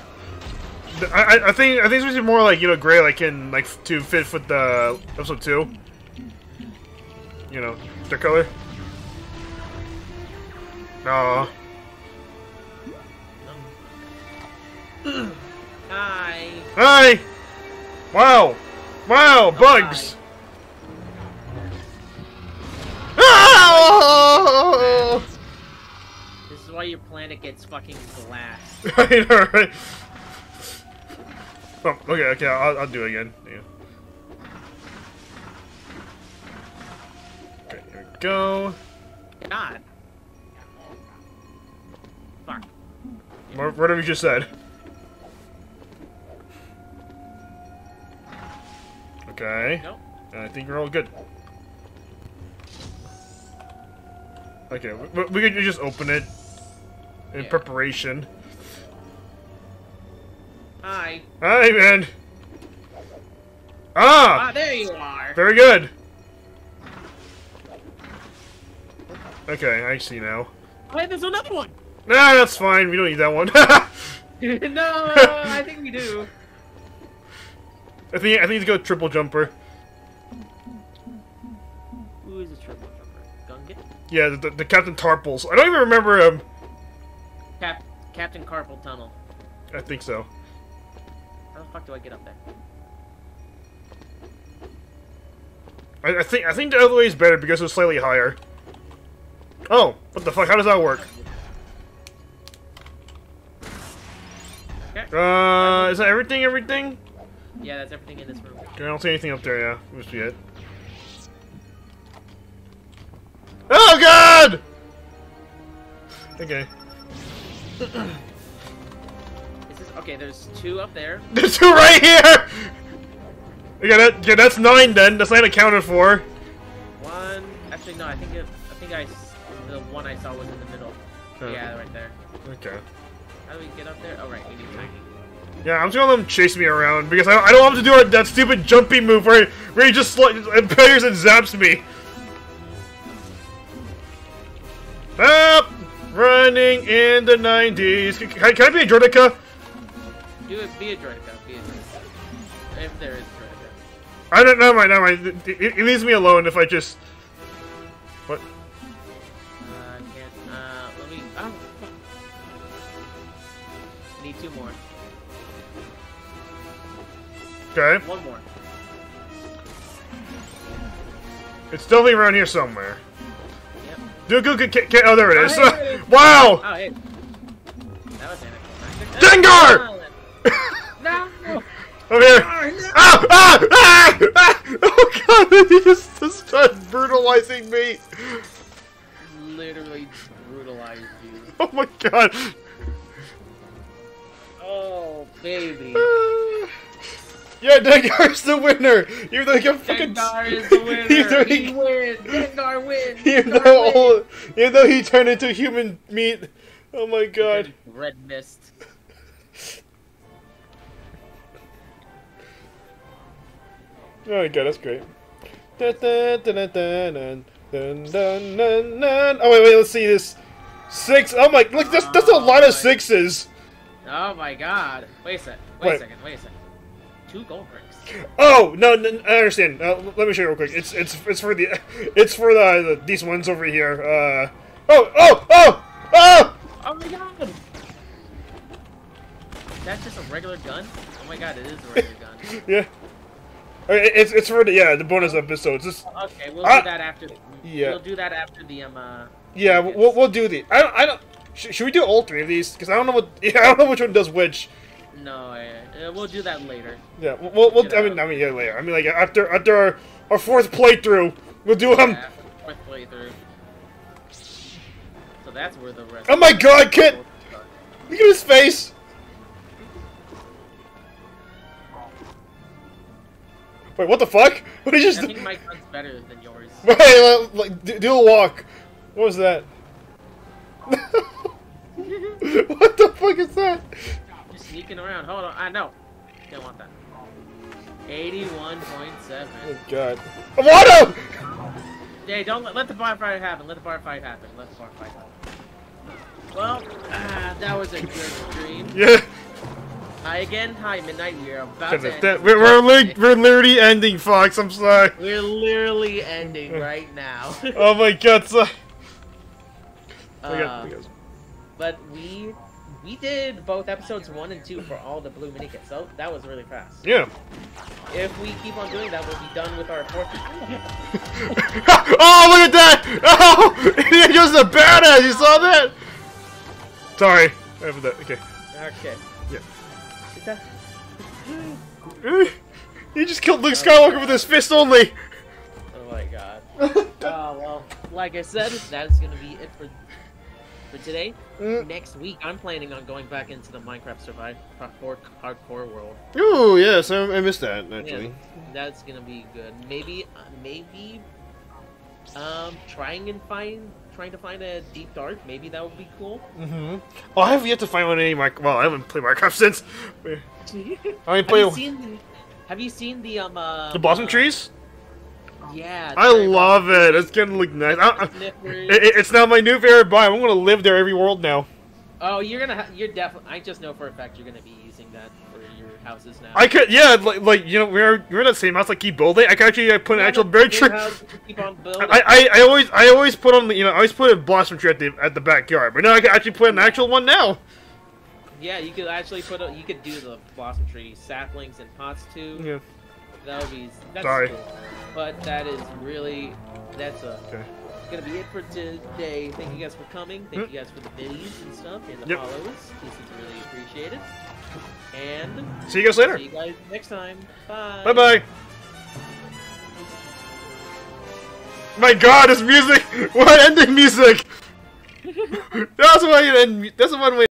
I think it's supposed to be more like, gray, like to fit with the episode 2. Their color. No. Hi. Hi. Wow, bugs. Oh! This is why your planet gets fucking glass. I know, right? Oh, okay, I'll do it again. Yeah. Okay, here we go. God. Fuck. What have you just said? Okay. Nope. I think we're all good. Okay, we could just open it in preparation. Hi. Hi, man. Ah! Ah, there you are. Very good. Okay, I see now. Wait, there's another one. Nah, that's fine. We don't need that one. No, I think we do. I think it's go triple jumper. Who is a triple jumper? Gungan? Yeah, the Captain Tarpals. I don't even remember him. Captain Carpal Tunnel. I think so. How the fuck do I get up there? I think the other way is better because it's slightly higher. Oh, what the fuck? How does that work? Okay. Is that everything? Everything? Yeah, that's everything in this room. Okay, I don't see anything up there. Yeah, must be it. Oh God! Okay. Okay, there's 2 up there. There's 2 right here. Yeah, that's 9 then. That's not accounted for. 1. Actually, no. I think the one I saw was in the middle. Oh. Yeah, right there. Okay. How do we get up there? Oh, right. We need Tiny. Yeah, I'm just gonna let him chase me around because I don't want him to do that stupid jumpy move where he just appears and zaps me. Up, running in the 90s. Can I be a Droideka? Do it. Be a Droideka. Be a Droideka. If there is Droideka. I don't know. Never mind. It leaves me alone if I just. What? I can't. Let me. Oh. Need 2 more. Okay. 1 more. It's definitely around here somewhere. Yep. Oh, there it is. Oh, hey, hey. Wow! Oh, hey. That was anticlimactic. Dengar! No! Over here! No. Ah! Ah! Ah! Ah! Oh god! He just started brutalizing me! Literally brutalized you. Oh my god! Oh, baby. Yeah, Dengar's the winner! Even though he got fucking... Dengar is the winner! He wins! Dengar wins! Even though he turned into human meat. Oh my god. Red mist. Oh my god, that's great. Oh wait, let's see this. 6. Oh my, look, that's a lot of 6s. Oh my god. Wait a second. Wait a second. 2 gold rings. Oh no, I understand. Let me show you real quick. It's for these ones over here. Oh! Oh my god! Is that just a regular gun? Oh my god, it is a regular gun. Yeah. It's for the bonus episodes. Okay, we'll do that after. Yeah. We'll do that after the Yeah, we'll do the. I don't. Should we do all 3 of these? Because I don't know what. Yeah, I don't know which one does which. No, we'll do that later. Yeah, I mean, yeah, later. I mean, like after our 4th playthrough, we'll do them. Yeah, 4th playthrough. So that's where the rest. Oh my god, kid! Look at his face. Wait, what the fuck? What did you just? I think my gun's better than yours. Wait, like, do a walk. What was that? What the fuck is that? Just sneaking around. Hold on. I know. Don't want that. 81.7. Oh god. Wado! Hey, don't let the bar fight happen. Let the bar fight happen. Let the bar fight happen. Well, that was a good stream. Yeah. Hi, Midnight. We're about to end. We're literally ending, Fox. I'm sorry. We're literally ending right now. Oh my god, son. But we did both episodes 1 and 2 for all the blue mini kits, so that was really fast. Yeah. If we keep on doing that, we'll be done with our 4th. Oh, look at that! Oh, he was a badass. You saw that? Sorry. After that. Okay. Okay. Yeah. Is that... He just killed Luke Skywalker with his fist only. Oh my god. Well, like I said, that's gonna be it for today. Next week, I'm planning on going back into the Minecraft hardcore world. Ooh, yes, I missed that actually. Yeah, that's gonna be good. Maybe, trying to find a deep dark. Maybe that would be cool. Oh, I have yet to find one in well, I haven't played Minecraft since. I play. Have you seen the blossom trees? Yeah. I love it. It's gonna look nice. It's now my new favorite biome. I'm gonna live there every world now. Oh, you're definitely. I just know for a fact you're gonna be using that for your houses now. I could, yeah, like you know, we're in that same house. Like keep building. I could actually put an actual bird tree. Keep on building. I always put on, I always put a blossom tree at the backyard. But now I can actually put an actual one now. Yeah, you could actually you could do the blossom tree saplings and pots too. Yeah. That's Sorry. Cool. But that's gonna be it for today. Thank you guys for coming. Thank you guys for the videos and stuff and the follows. This is really appreciated. And see you guys later. See you guys next time. Bye. Bye bye. My God, this music! What ending music? That's why you end. That's one way.